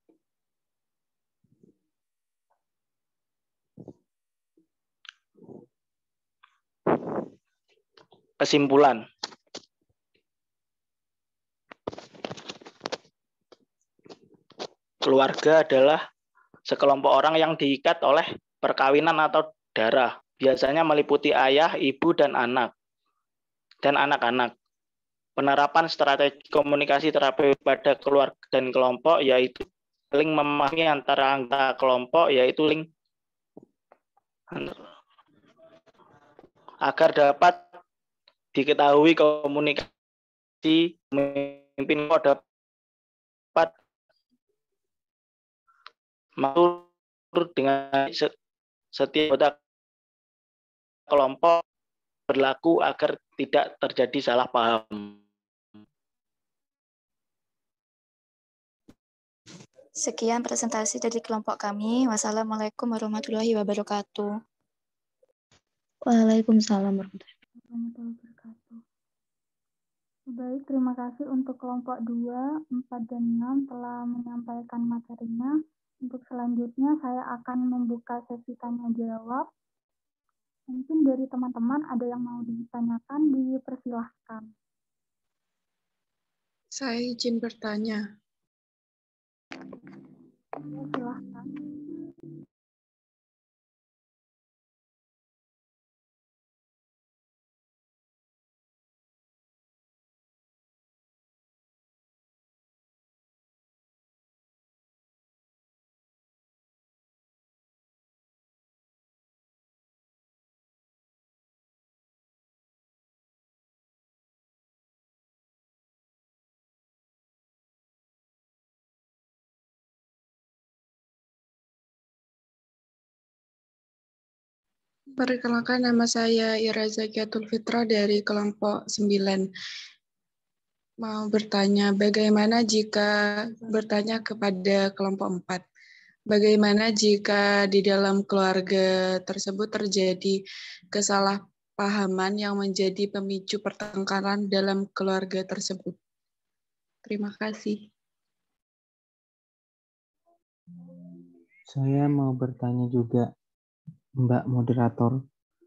Kesimpulan. Keluarga adalah sekelompok orang yang diikat oleh perkawinan atau darah, biasanya meliputi ayah, ibu, dan anak, dan anak-anak. Penerapan strategi komunikasi terapeutik pada keluarga dan kelompok yaitu saling memahami antara anggota kelompok, yaitu link agar dapat diketahui komunikasi pemimpin dapat mengatur dengan setiap anggota kelompok berlaku agar tidak terjadi salah paham. Sekian presentasi dari kelompok kami. Wassalamualaikum warahmatullahi wabarakatuh. Waalaikumsalam warahmatullahi wabarakatuh. Baik, terima kasih untuk kelompok dua, empat, dan enam telah menyampaikan materinya. Untuk selanjutnya saya akan membuka sesi tanya jawab. Mungkin dari teman-teman ada yang mau ditanyakan, dipersilahkan. Saya izin bertanya. Ya, silahkan. Perkenalkan, nama saya Ira Zakiatul Fitra dari kelompok sembilan. Mau bertanya, bagaimana jika bertanya kepada kelompok empat? Bagaimana jika di dalam keluarga tersebut terjadi kesalahpahaman yang menjadi pemicu pertengkaran dalam keluarga tersebut? Terima kasih. Saya mau bertanya juga, Mbak Moderator.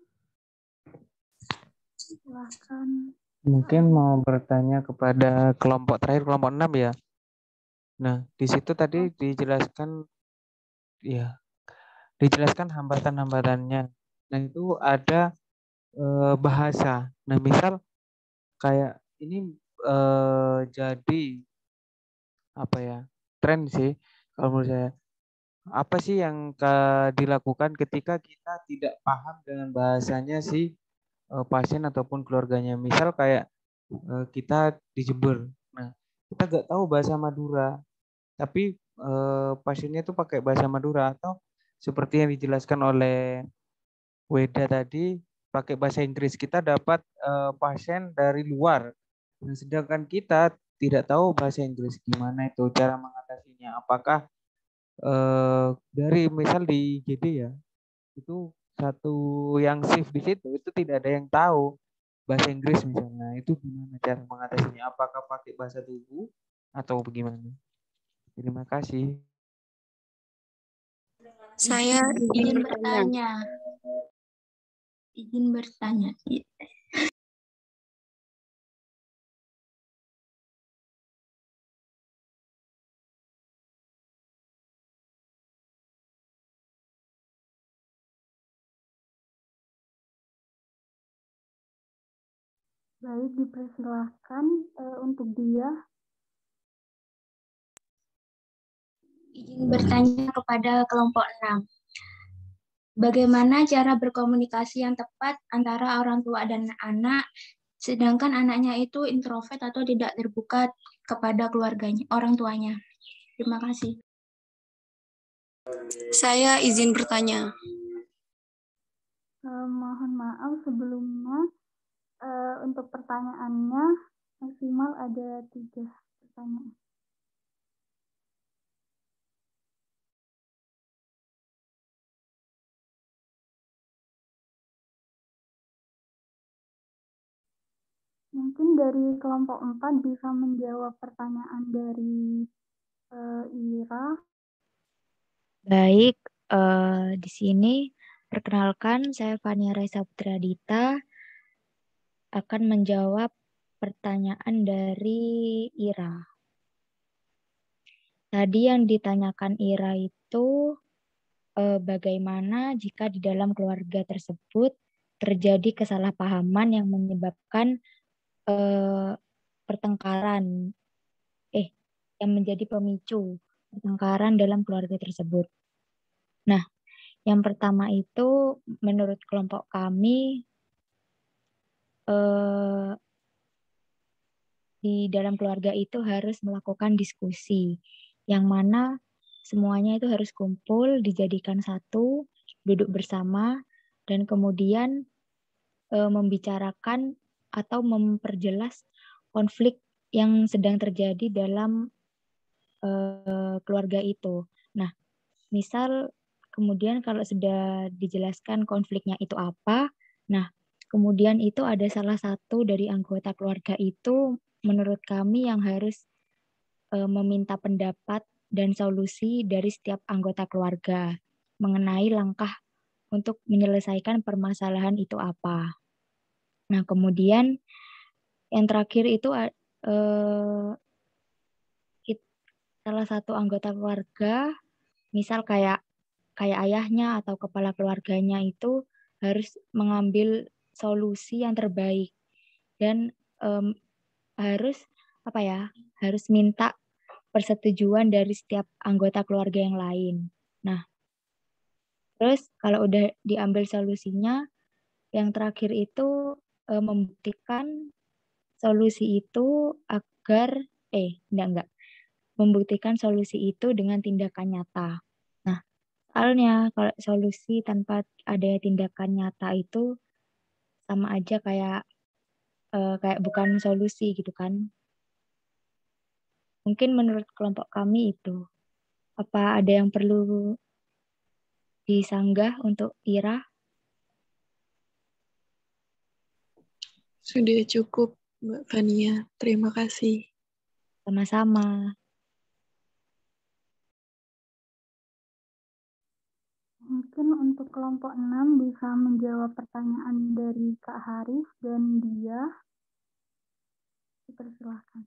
Silahkan. Mungkin mau bertanya kepada kelompok terakhir, kelompok enam ya. Nah, di situ tadi dijelaskan, ya, dijelaskan hambatan-hambatannya. Nah, itu ada eh, bahasa. Nah, misal kayak ini eh, jadi apa ya, tren sih kalau menurut saya. Apa sih yang ke, dilakukan ketika kita tidak paham dengan bahasanya si uh, pasien ataupun keluarganya? Misal kayak uh, kita di Jember, nah kita nggak tahu bahasa Madura, tapi uh, pasiennya itu pakai bahasa Madura, atau seperti yang dijelaskan oleh Weda tadi, pakai bahasa Inggris, kita dapat uh, pasien dari luar. Nah, sedangkan kita tidak tahu bahasa Inggris, gimana itu cara mengatasinya? Apakah Eh, dari misal di I G D ya, itu satu yang shift di situ itu tidak ada yang tahu bahasa Inggris misalnya, itu gimana cara mengatasinya? Apakah pakai bahasa tubuh atau bagaimana? Terima kasih. Saya izin bertanya. Izin bertanya. Baik, dipersilahkan uh, untuk dia. Izin bertanya kepada kelompok enam. Bagaimana cara berkomunikasi yang tepat antara orang tua dan anak, sedangkan anaknya itu introvert atau tidak terbuka kepada keluarganya, orang tuanya? Terima kasih. Saya izin bertanya. Uh, mohon maaf sebelumnya. Uh, untuk pertanyaannya maksimal ada tiga pertanyaan. Mungkin dari kelompok empat bisa menjawab pertanyaan dari uh, Ira. Baik, uh, di sini perkenalkan saya Fania Raisa Putradita akan menjawab pertanyaan dari Ira. Tadi yang ditanyakan Ira itu eh, bagaimana jika di dalam keluarga tersebut terjadi kesalahpahaman yang menyebabkan eh, pertengkaran, eh yang menjadi pemicu pertengkaran dalam keluarga tersebut. Nah, yang pertama itu menurut kelompok kami eh, di dalam keluarga itu harus melakukan diskusi, yang mana semuanya itu harus kumpul, dijadikan satu, duduk bersama, dan kemudian e, membicarakan atau memperjelas konflik yang sedang terjadi dalam uh, keluarga itu. Nah, misal kemudian kalau sudah dijelaskan konfliknya itu apa, nah kemudian itu ada salah satu dari anggota keluarga itu menurut kami yang harus uh, meminta pendapat dan solusi dari setiap anggota keluarga mengenai langkah untuk menyelesaikan permasalahan itu apa. Nah, kemudian yang terakhir itu uh, salah satu anggota keluarga, misal kayak kayak ayahnya atau kepala keluarganya itu harus mengambil solusi yang terbaik dan um, harus apa ya harus minta persetujuan dari setiap anggota keluarga yang lain. Nah, terus kalau udah diambil solusinya, yang terakhir itu um, membuktikan solusi itu agar eh enggak enggak membuktikan solusi itu dengan tindakan nyata. Nah, soalnya kalau solusi tanpa ada tindakan nyata itu sama aja kayak uh, kayak bukan solusi gitu kan. Mungkin menurut kelompok kami itu. Apa ada yang perlu disanggah untuk Ira? Sudah cukup, Mbak Fania. Terima kasih. Sama-sama. Mungkin untuk kelompok enam bisa menjawab pertanyaan dari Kak Haris dan dia. Dipersilahkan.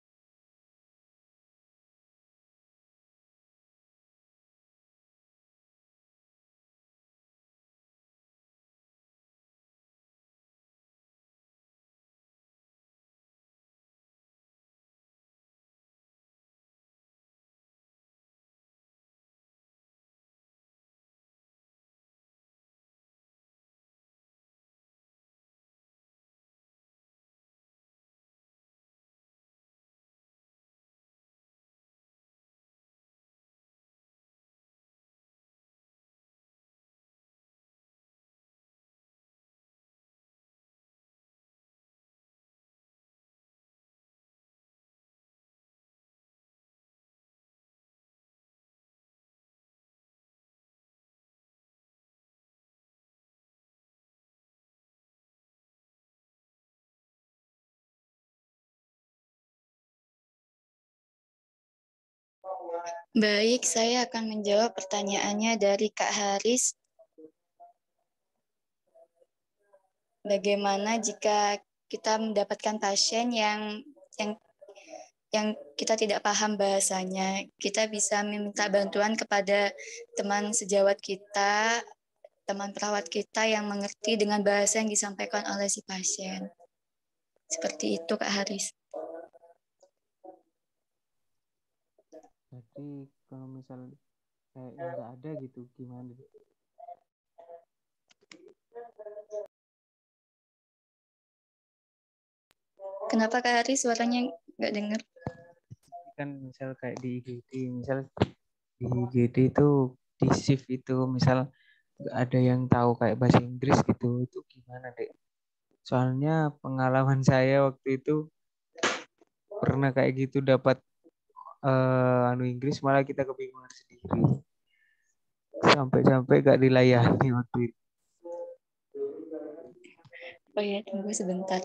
Baik, saya akan menjawab pertanyaannya dari Kak Haris. Bagaimana jika kita mendapatkan pasien yang yang yang kita tidak paham bahasanya, kita bisa meminta bantuan kepada teman sejawat kita, teman perawat kita yang mengerti dengan bahasa yang disampaikan oleh si pasien. Seperti itu, Kak Haris. Jadi kalau misal kayak nggak ada gitu, gimana? Kenapa Kak Haris suaranya nggak dengar? Kan misal kayak di I G D, misal di I G D itu di shift itu misal nggak ada yang tahu kayak bahasa Inggris gitu, itu gimana dek? Soalnya pengalaman saya waktu itu pernah kayak gitu dapat uh, anu Inggris malah kita kebingungan sendiri. Sampai-sampai gak dilayani waktu itu. Oh ya, tunggu sebentar.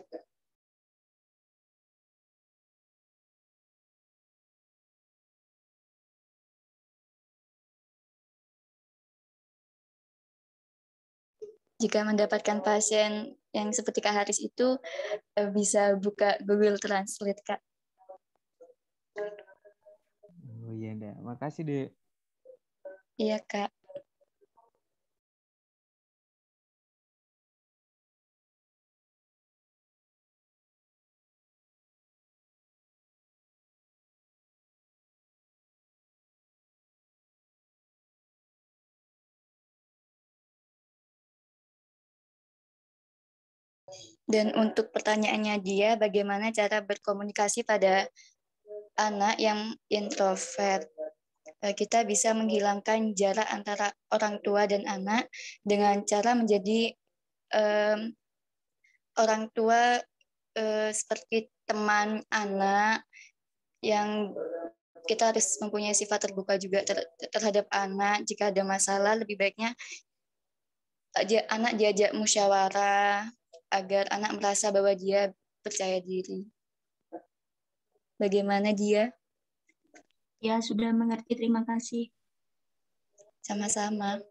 Jika mendapatkan pasien yang seperti Kak Haris itu, bisa buka Google Translate, Kak. Oh iya, Dek. Makasih, Dek. Iya, Kak. Dan untuk pertanyaannya dia, bagaimana cara berkomunikasi pada anak yang introvert? Kita bisa menghilangkan jarak antara orang tua dan anak dengan cara menjadi um, orang tua uh, seperti teman anak yang kita harus mempunyai sifat terbuka juga ter terhadap anak. Jika ada masalah, lebih baiknya anak diajak musyawarah agar anak merasa bahwa dia percaya diri. Bagaimana dia? Ya, sudah mengerti. Terima kasih. Sama-sama.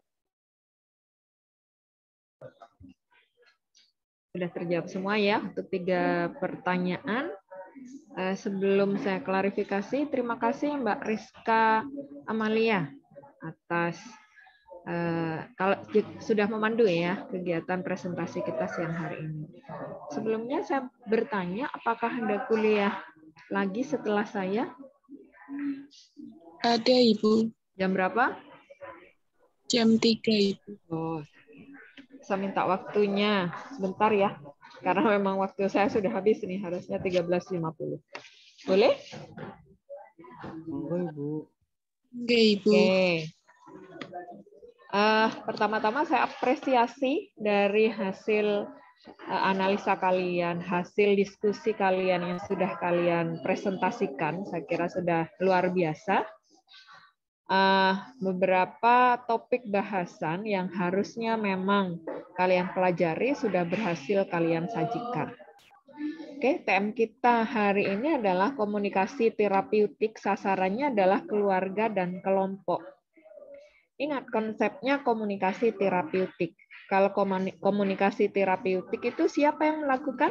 Sudah terjawab semua ya untuk tiga pertanyaan. Uh, sebelum saya klarifikasi, terima kasih Mbak Rizka Amalia atas uh, kalau sudah memandu ya kegiatan presentasi kita siang hari ini. Sebelumnya saya bertanya, apakah Anda kuliah lagi setelah saya? Ada Ibu. Jam berapa? Jam tiga Ibu. Oh, saya minta waktunya sebentar ya. Karena memang waktu saya sudah habis nih, harusnya tiga belas lima puluh. Boleh? Boleh, Ibu. Oke, Ibu. Oke. Uh, pertama-tama saya apresiasi dari hasil uh, analisa kalian, hasil diskusi kalian yang sudah kalian presentasikan. Saya kira sudah luar biasa. Uh, beberapa topik bahasan yang harusnya memang kalian pelajari sudah berhasil kalian sajikan. Oke, T M kita hari ini adalah komunikasi terapeutik, sasarannya adalah keluarga dan kelompok. Ingat konsepnya komunikasi terapeutik. Kalau komunikasi terapeutik itu siapa yang melakukan?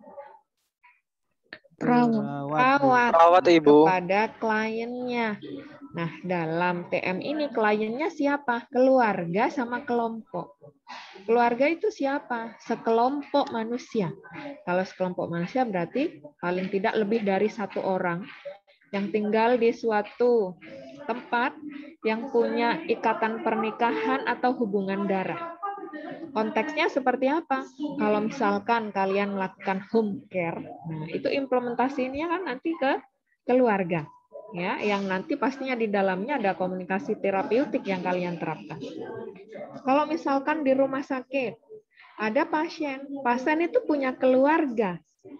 Perawat. Perawat, Perawat, Ibu. Kepada kliennya. Nah, dalam T M ini kliennya siapa? Keluarga sama kelompok. Keluarga itu siapa? Sekelompok manusia. Kalau sekelompok manusia berarti paling tidak lebih dari satu orang yang tinggal di suatu tempat yang punya ikatan pernikahan atau hubungan darah. Konteksnya seperti apa? Kalau misalkan kalian melakukan home care, nah itu implementasinya kan nanti ke keluarga. Ya, yang nanti pastinya di dalamnya ada komunikasi terapeutik yang kalian terapkan. Kalau misalkan di rumah sakit ada pasien, pasien itu punya keluarga,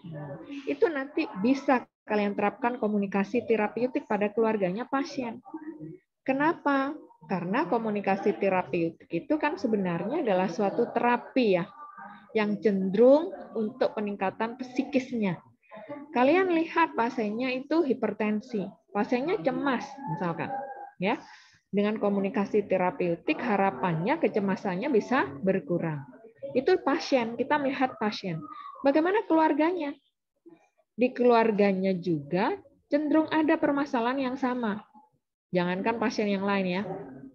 itu nanti bisa kalian terapkan komunikasi terapeutik pada keluarganya pasien. Kenapa? Karena komunikasi terapeutik itu kan sebenarnya adalah suatu terapi ya, yang cenderung untuk peningkatan psikisnya. Kalian lihat pasiennya itu hipertensi, pasiennya cemas misalkan, ya. Dengan komunikasi terapeutik harapannya kecemasannya bisa berkurang. Itu pasien, kita melihat pasien. Bagaimana keluarganya? Di keluarganya juga cenderung ada permasalahan yang sama. Jangankan pasien yang lain ya.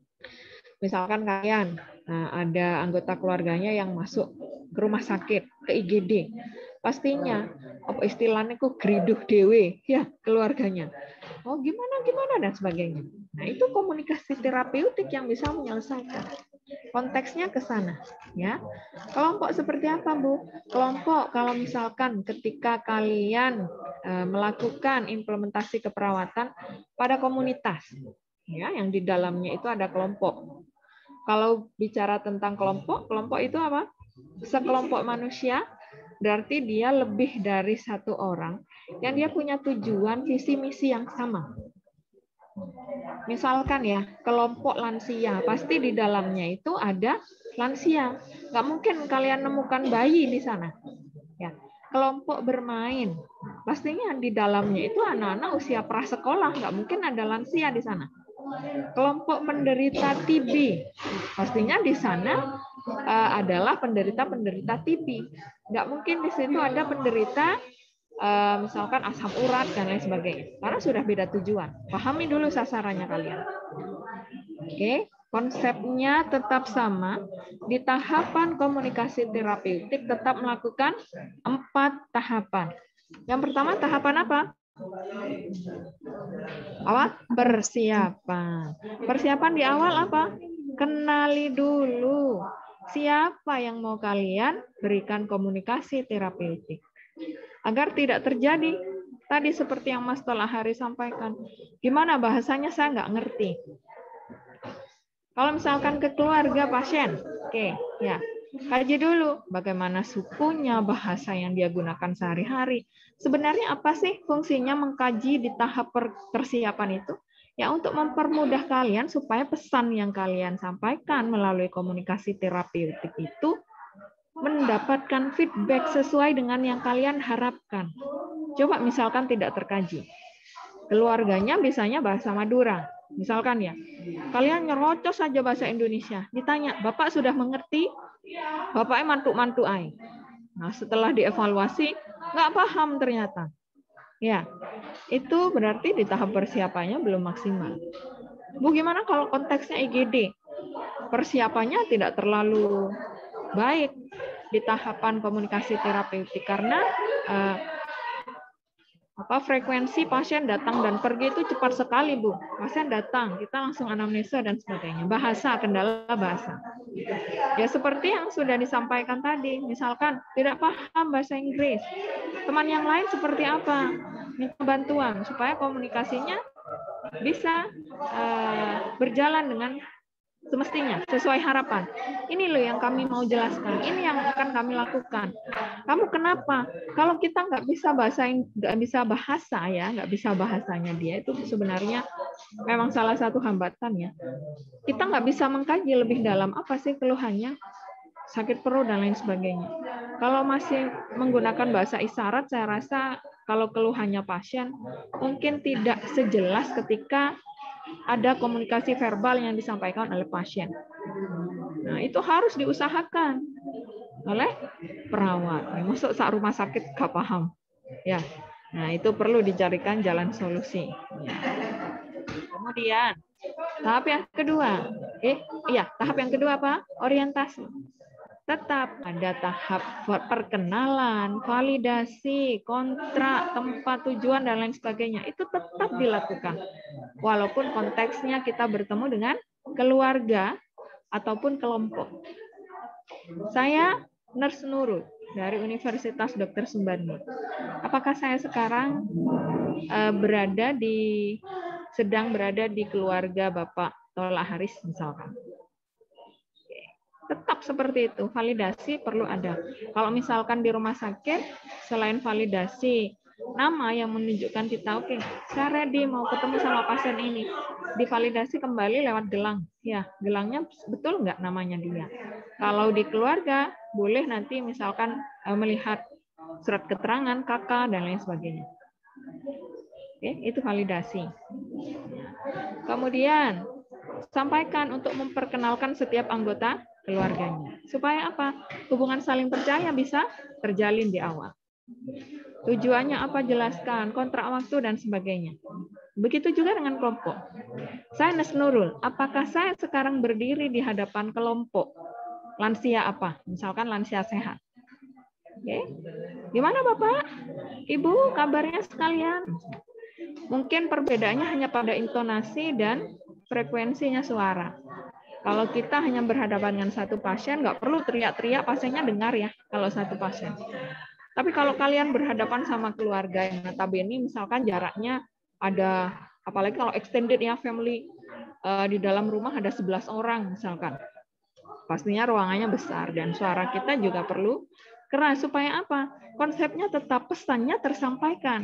Misalkan kalian nah, ada anggota keluarganya yang masuk ke rumah sakit, ke I G D. Pastinya apa istilahnya kok griduh dewe ya keluarganya. Oh gimana gimana dan sebagainya. Nah itu komunikasi terapeutik yang bisa menyelesaikan. Konteksnya ke sana ya. Kelompok seperti apa Bu? Kelompok kalau misalkan ketika kalian eh, melakukan implementasi keperawatan pada komunitas ya yang di dalamnya itu ada kelompok. Kalau bicara tentang kelompok, kelompok itu apa? Sekelompok manusia berarti dia lebih dari satu orang yang dia punya tujuan visi misi yang sama. Misalkan ya, kelompok lansia, pasti di dalamnya itu ada lansia. Nggak mungkin kalian nemukan bayi di sana. Ya, kelompok bermain, pastinya di dalamnya itu anak-anak usia prasekolah, nggak mungkin ada lansia di sana. Kelompok penderita T B, pastinya di sana uh, adalah penderita-penderita T B. Nggak mungkin di situ ada penderita Uh, misalkan asam urat dan lain sebagainya, karena sudah beda tujuan. Pahami dulu sasarannya kalian. Oke, okay. Konsepnya tetap sama. Di tahapan komunikasi terapeutik tetap melakukan empat tahapan. Yang pertama tahapan apa? Awal persiapan. Persiapan di awal apa? Kenali dulu siapa yang mau kalian berikan komunikasi terapeutik. Agar tidak terjadi tadi seperti yang Mas Tolahari sampaikan. Gimana bahasanya saya nggak ngerti. Kalau misalkan ke keluarga pasien, oke, ya. Kaji dulu bagaimana sukunya, bahasa yang dia gunakan sehari-hari. Sebenarnya apa sih fungsinya mengkaji di tahap persiapan itu? Ya untuk mempermudah kalian supaya pesan yang kalian sampaikan melalui komunikasi terapeutik itu mendapatkan feedback sesuai dengan yang kalian harapkan. Coba misalkan tidak terkaji. Keluarganya biasanya bahasa Madura. Misalkan ya, kalian nyerocos saja bahasa Indonesia. Ditanya, Bapak sudah mengerti? Bapaknya mantuk-mantuk ay. Nah, setelah dievaluasi, nggak paham ternyata. Ya, itu berarti di tahap persiapannya belum maksimal. Bu, gimana kalau konteksnya I G D? Persiapannya tidak terlalu baik di tahapan komunikasi terapeutik karena eh, apa frekuensi pasien datang dan pergi itu cepat sekali, Bu. Pasien datang, kita langsung anamnesa dan sebagainya. Bahasa, kendala bahasa. Ya seperti yang sudah disampaikan tadi, misalkan tidak paham bahasa Inggris. Teman yang lain seperti apa? Minta bantuan supaya komunikasinya bisa uh, berjalan dengan semestinya, sesuai harapan. Ini loh yang kami mau jelaskan. Ini yang akan kami lakukan. Kamu kenapa? Kalau kita nggak bisa bahasa, nggak bisa bahasa ya, nggak bisa bahasanya dia itu sebenarnya memang salah satu hambatan ya. Kita nggak bisa mengkaji lebih dalam apa sih keluhannya, sakit perut dan lain sebagainya. Kalau masih menggunakan bahasa isyarat, saya rasa kalau keluhannya pasien mungkin tidak sejelas ketika ada komunikasi verbal yang disampaikan oleh pasien. Nah, itu harus diusahakan oleh perawat. Masuk saat rumah sakit nggak paham. Ya. Nah, itu perlu dicarikan jalan solusi. Ya. Kemudian, tahap yang kedua. Eh, iya, tahap yang kedua apa? Orientasi. Tetap ada tahap perkenalan, validasi, kontrak, tempat tujuan, dan lain sebagainya. Itu tetap dilakukan. Walaupun konteksnya kita bertemu dengan keluarga ataupun kelompok. Saya Nurse Nurul dari Universitas Dokter Sumbandi. Apakah saya sekarang berada di sedang berada di keluarga Bapak Tola Haris misalkan? Tetap seperti itu, validasi perlu ada. Kalau misalkan di rumah sakit, selain validasi, nama yang menunjukkan kita, oke, okay, saya ready mau ketemu sama pasien ini. Divalidasi kembali lewat gelang. Ya, gelangnya betul nggak namanya dia. Kalau di keluarga, boleh nanti misalkan melihat surat keterangan, kakak, dan lain sebagainya. Oke, itu validasi. Kemudian, sampaikan untuk memperkenalkan setiap anggota keluarganya. Supaya apa? Hubungan saling percaya bisa terjalin di awal. Tujuannya apa? Jelaskan, kontrak waktu, dan sebagainya. Begitu juga dengan kelompok. Saya Nurse Nurul, apakah saya sekarang berdiri di hadapan kelompok lansia apa? Misalkan lansia sehat. Oke. Gimana Bapak? Ibu, kabarnya sekalian? Mungkin perbedaannya hanya pada intonasi dan frekuensinya suara. Kalau kita hanya berhadapan dengan satu pasien, nggak perlu teriak-teriak, pasiennya dengar ya kalau satu pasien. Tapi kalau kalian berhadapan sama keluarga yang notabene misalkan jaraknya ada, apalagi kalau extended ya family, di dalam rumah ada sebelas orang misalkan. Pastinya ruangannya besar dan suara kita juga perlu keras. Supaya apa? Konsepnya tetap, pesannya tersampaikan.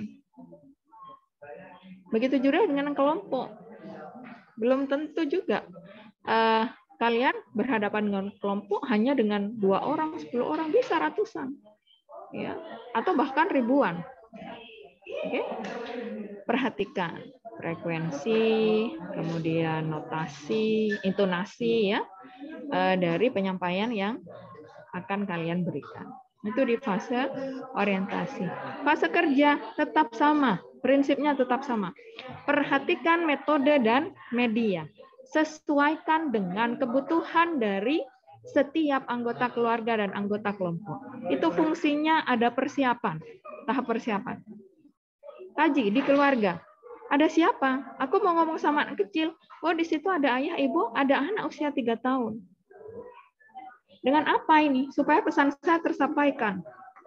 Begitu juga dengan kelompok. Belum tentu juga Uh, kalian berhadapan dengan kelompok hanya dengan dua orang, sepuluh orang, bisa ratusan, ya, atau bahkan ribuan. Oke, okay? Perhatikan frekuensi, kemudian notasi, intonasi, ya, uh, dari penyampaian yang akan kalian berikan. Itu di fase orientasi. Fase kerja tetap sama, prinsipnya tetap sama. Perhatikan metode dan media. Sesuaikan dengan kebutuhan dari setiap anggota keluarga dan anggota kelompok. Itu fungsinya ada persiapan, tahap persiapan. Kaji di keluarga. Ada siapa? Aku mau ngomong sama anak kecil. Oh, di situ ada ayah, ibu, ada anak usia tiga tahun. Dengan apa ini? Supaya pesan saya tersampaikan.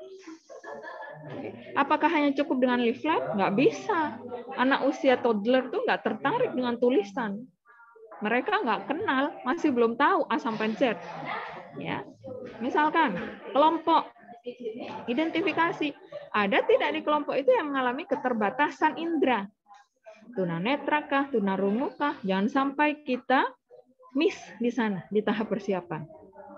Apakah hanya cukup dengan leaflet? Nggak bisa. Anak usia toddler tuh nggak tertarik dengan tulisan. Mereka nggak kenal, masih belum tahu A sampai Z. Ya, misalkan kelompok identifikasi, ada tidak di kelompok itu yang mengalami keterbatasan indera? Tunanetra kah, tunarungu kah? Jangan sampai kita miss di sana di tahap persiapan.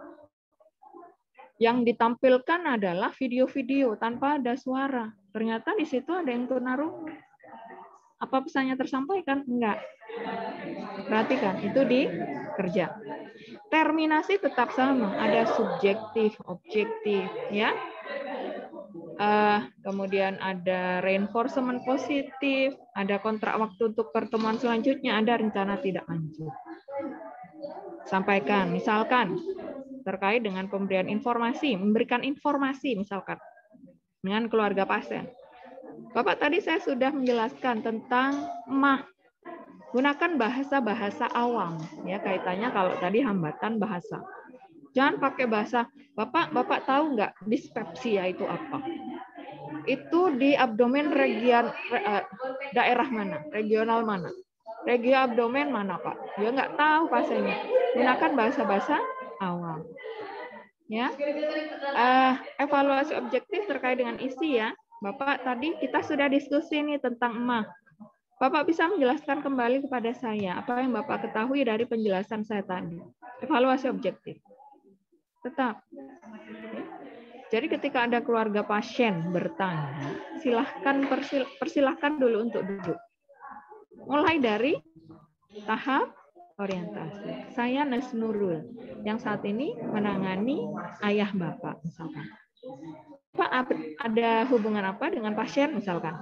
Yang ditampilkan adalah video-video tanpa ada suara. Ternyata di situ ada yang tunarungu. Apa pesannya tersampaikan? Enggak. Perhatikan, itu di kerja. Terminasi tetap sama, ada subjektif, objektif, ya. Uh, kemudian ada reinforcement positif, ada kontrak waktu untuk pertemuan selanjutnya, ada rencana tidak lanjut. Sampaikan, misalkan terkait dengan pemberian informasi, memberikan informasi misalkan dengan keluarga pasien. Bapak tadi saya sudah menjelaskan tentang emah. Gunakan bahasa-bahasa awam, ya kaitannya kalau tadi hambatan bahasa. Jangan pakai bahasa, Bapak, Bapak tahu nggak dispepsia itu apa? Itu di abdomen region daerah mana? Regional mana? Regio abdomen mana, Pak? Dia nggak tahu pasiennya. Gunakan bahasa-bahasa awam. Ya, uh, evaluasi objektif terkait dengan isi ya. Bapak tadi kita sudah diskusi nih tentang emah. Bapak bisa menjelaskan kembali kepada saya apa yang Bapak ketahui dari penjelasan saya tadi. Evaluasi objektif. Tetap. Jadi ketika ada keluarga pasien bertanya, silahkan persil persilahkan dulu untuk duduk. Mulai dari tahap orientasi. Saya Nes Nurul, yang saat ini menangani ayah Bapak, misalkan. Pak, ada hubungan apa dengan pasien, misalkan?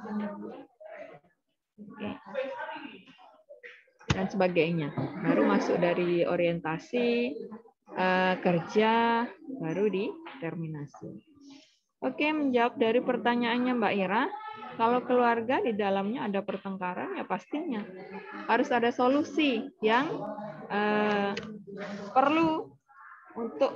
Oke. Dan sebagainya. Baru masuk dari orientasi, eh, kerja, baru di terminasi. Oke, menjawab dari pertanyaannya Mbak Ira, kalau keluarga di dalamnya ada pertengkaran, ya pastinya harus ada solusi yang eh, perlu untuk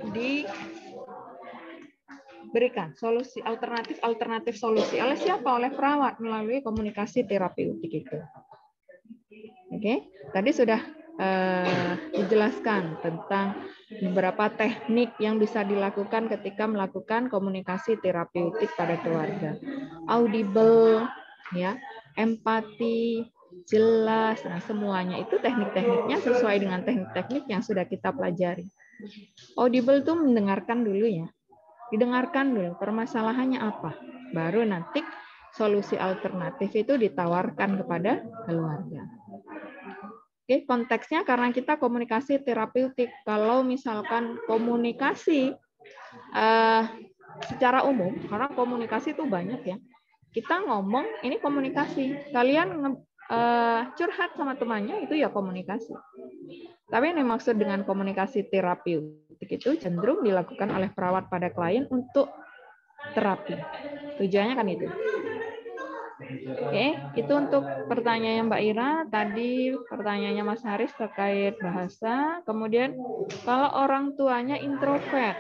diberikan, solusi alternatif-alternatif solusi. Oleh siapa? Oleh perawat melalui komunikasi terapeutik itu. Oke, tadi sudah eh, dijelaskan tentang beberapa teknik yang bisa dilakukan ketika melakukan komunikasi terapeutik pada keluarga. Audible, ya, empati, jelas, nah semuanya itu teknik-tekniknya sesuai dengan teknik-teknik yang sudah kita pelajari. Audible itu mendengarkan dulu ya, didengarkan dulu permasalahannya apa, baru nanti solusi alternatif itu ditawarkan kepada keluarga. Oke, konteksnya karena kita komunikasi terapeutik. Kalau misalkan komunikasi uh, secara umum, karena komunikasi itu banyak ya. Kita ngomong, ini komunikasi. Kalian uh, curhat sama temannya, itu ya komunikasi. Tapi yang dimaksud dengan komunikasi terapeutik itu cenderung dilakukan oleh perawat pada klien untuk terapi. Tujuannya kan itu. Oke, itu untuk pertanyaannya Mbak Ira. Tadi pertanyaannya Mas Haris terkait bahasa. Kemudian kalau orang tuanya introvert,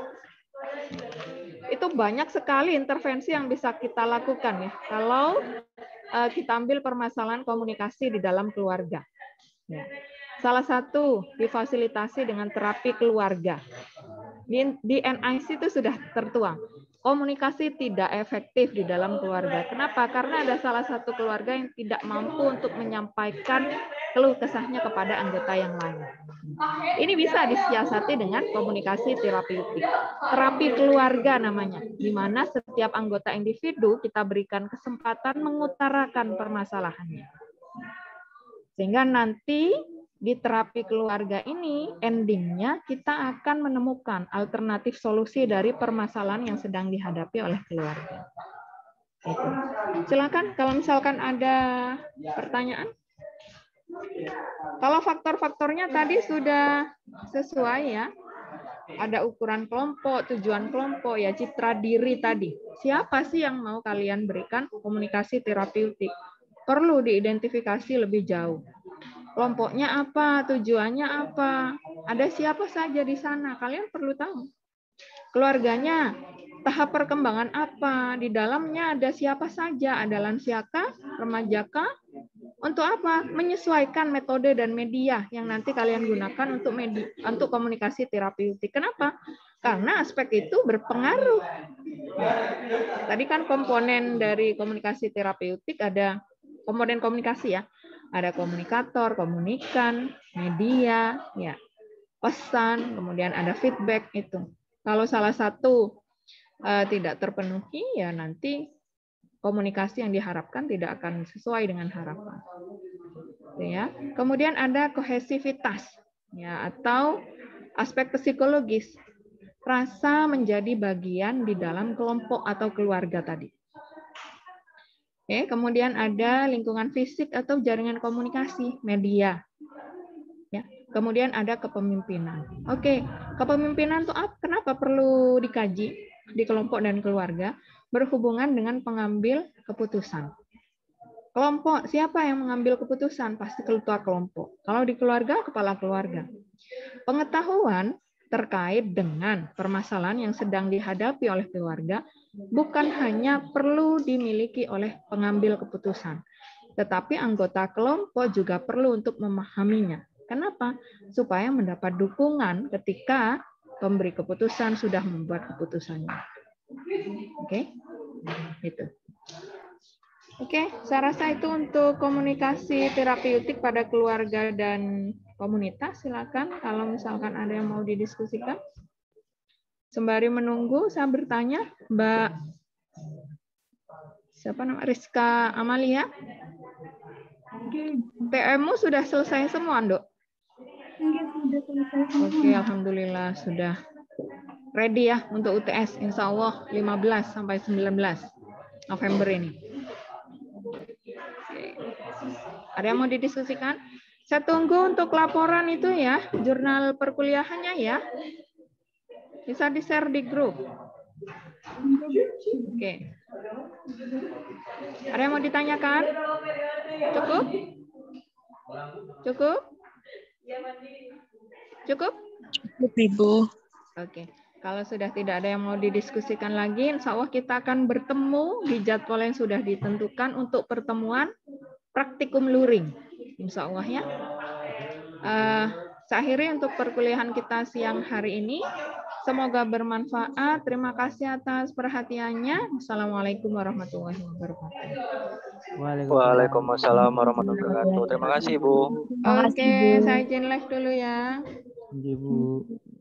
itu banyak sekali intervensi yang bisa kita lakukan ya. Kalau uh, kita ambil permasalahan komunikasi di dalam keluarga. Ya. Salah satu difasilitasi dengan terapi keluarga. Di, di N I C itu sudah tertuang. Komunikasi tidak efektif di dalam keluarga. Kenapa? Karena ada salah satu keluarga yang tidak mampu untuk menyampaikan keluh kesahnya kepada anggota yang lain. Ini bisa disiasati dengan komunikasi terapeutik. Terapi keluarga namanya, di mana setiap anggota individu kita berikan kesempatan mengutarakan permasalahannya. Sehingga nanti di terapi keluarga ini, endingnya kita akan menemukan alternatif solusi dari permasalahan yang sedang dihadapi oleh keluarga. Itu. Silakan kalau misalkan ada pertanyaan. Kalau faktor-faktornya tadi sudah sesuai ya. Ada ukuran kelompok, tujuan kelompok, ya citra diri tadi. Siapa sih yang mau kalian berikan komunikasi terapeutik? Perlu diidentifikasi lebih jauh. Kelompoknya apa, tujuannya apa, ada siapa saja di sana, kalian perlu tahu. Keluarganya, tahap perkembangan apa, di dalamnya ada siapa saja, ada lansiakah, remajakah, Untuk apa? Menyesuaikan metode dan media yang nanti kalian gunakan untuk media, untuk komunikasi terapeutik. Kenapa? Karena aspek itu berpengaruh. Tadi kan komponen dari komunikasi terapeutik ada komponen komunikasi ya. Ada komunikator, komunikan, media, ya, pesan, kemudian ada feedback itu. Kalau salah satu uh, tidak terpenuhi, ya nanti komunikasi yang diharapkan tidak akan sesuai dengan harapan. Ya. Kemudian ada kohesivitas, ya, atau aspek psikologis, rasa menjadi bagian di dalam kelompok atau keluarga tadi. Oke, kemudian ada lingkungan fisik atau jaringan komunikasi, media. Ya, kemudian ada kepemimpinan. Oke, kepemimpinan itu apa? Kenapa perlu dikaji di kelompok dan keluarga? Berhubungan dengan pengambil keputusan. Kelompok, siapa yang mengambil keputusan? Pasti ketua kelompok. Kalau di keluarga, kepala keluarga. Pengetahuan terkait dengan permasalahan yang sedang dihadapi oleh keluarga bukan hanya perlu dimiliki oleh pengambil keputusan, tetapi anggota kelompok juga perlu untuk memahaminya. Kenapa? Supaya mendapat dukungan ketika pemberi keputusan sudah membuat keputusannya. Oke, itu. Oke, saya rasa itu untuk komunikasi terapeutik pada keluarga dan komunitas. Silakan kalau misalkan ada yang mau didiskusikan. Sembari menunggu, saya bertanya, Mbak siapa nama Rizka Amalia. T M-mu sudah selesai semua, Dok? Oke, alhamdulillah sudah ready ya untuk U T S, insya Allah lima belas sampai sembilan belas November ini. Oke. Ada yang mau didiskusikan? Saya tunggu untuk laporan itu ya, jurnal perkuliahannya ya. Bisa di-share di grup. Oke. Ada yang mau ditanyakan? Cukup? Cukup? Cukup? Cukup, Ibu. Oke. Kalau sudah tidak ada yang mau didiskusikan lagi, insya Allah kita akan bertemu di jadwal yang sudah ditentukan untuk pertemuan praktikum luring. Insya Allah ya. Uh, saya akhiri untuk perkuliahan kita siang hari ini. Semoga bermanfaat. Terima kasih atas perhatiannya. Assalamualaikum warahmatullahi wabarakatuh. Waalaikumsalam warahmatullahi wabarakatuh. Terima kasih, Bu. Oke, saya izin live dulu ya. Ibu.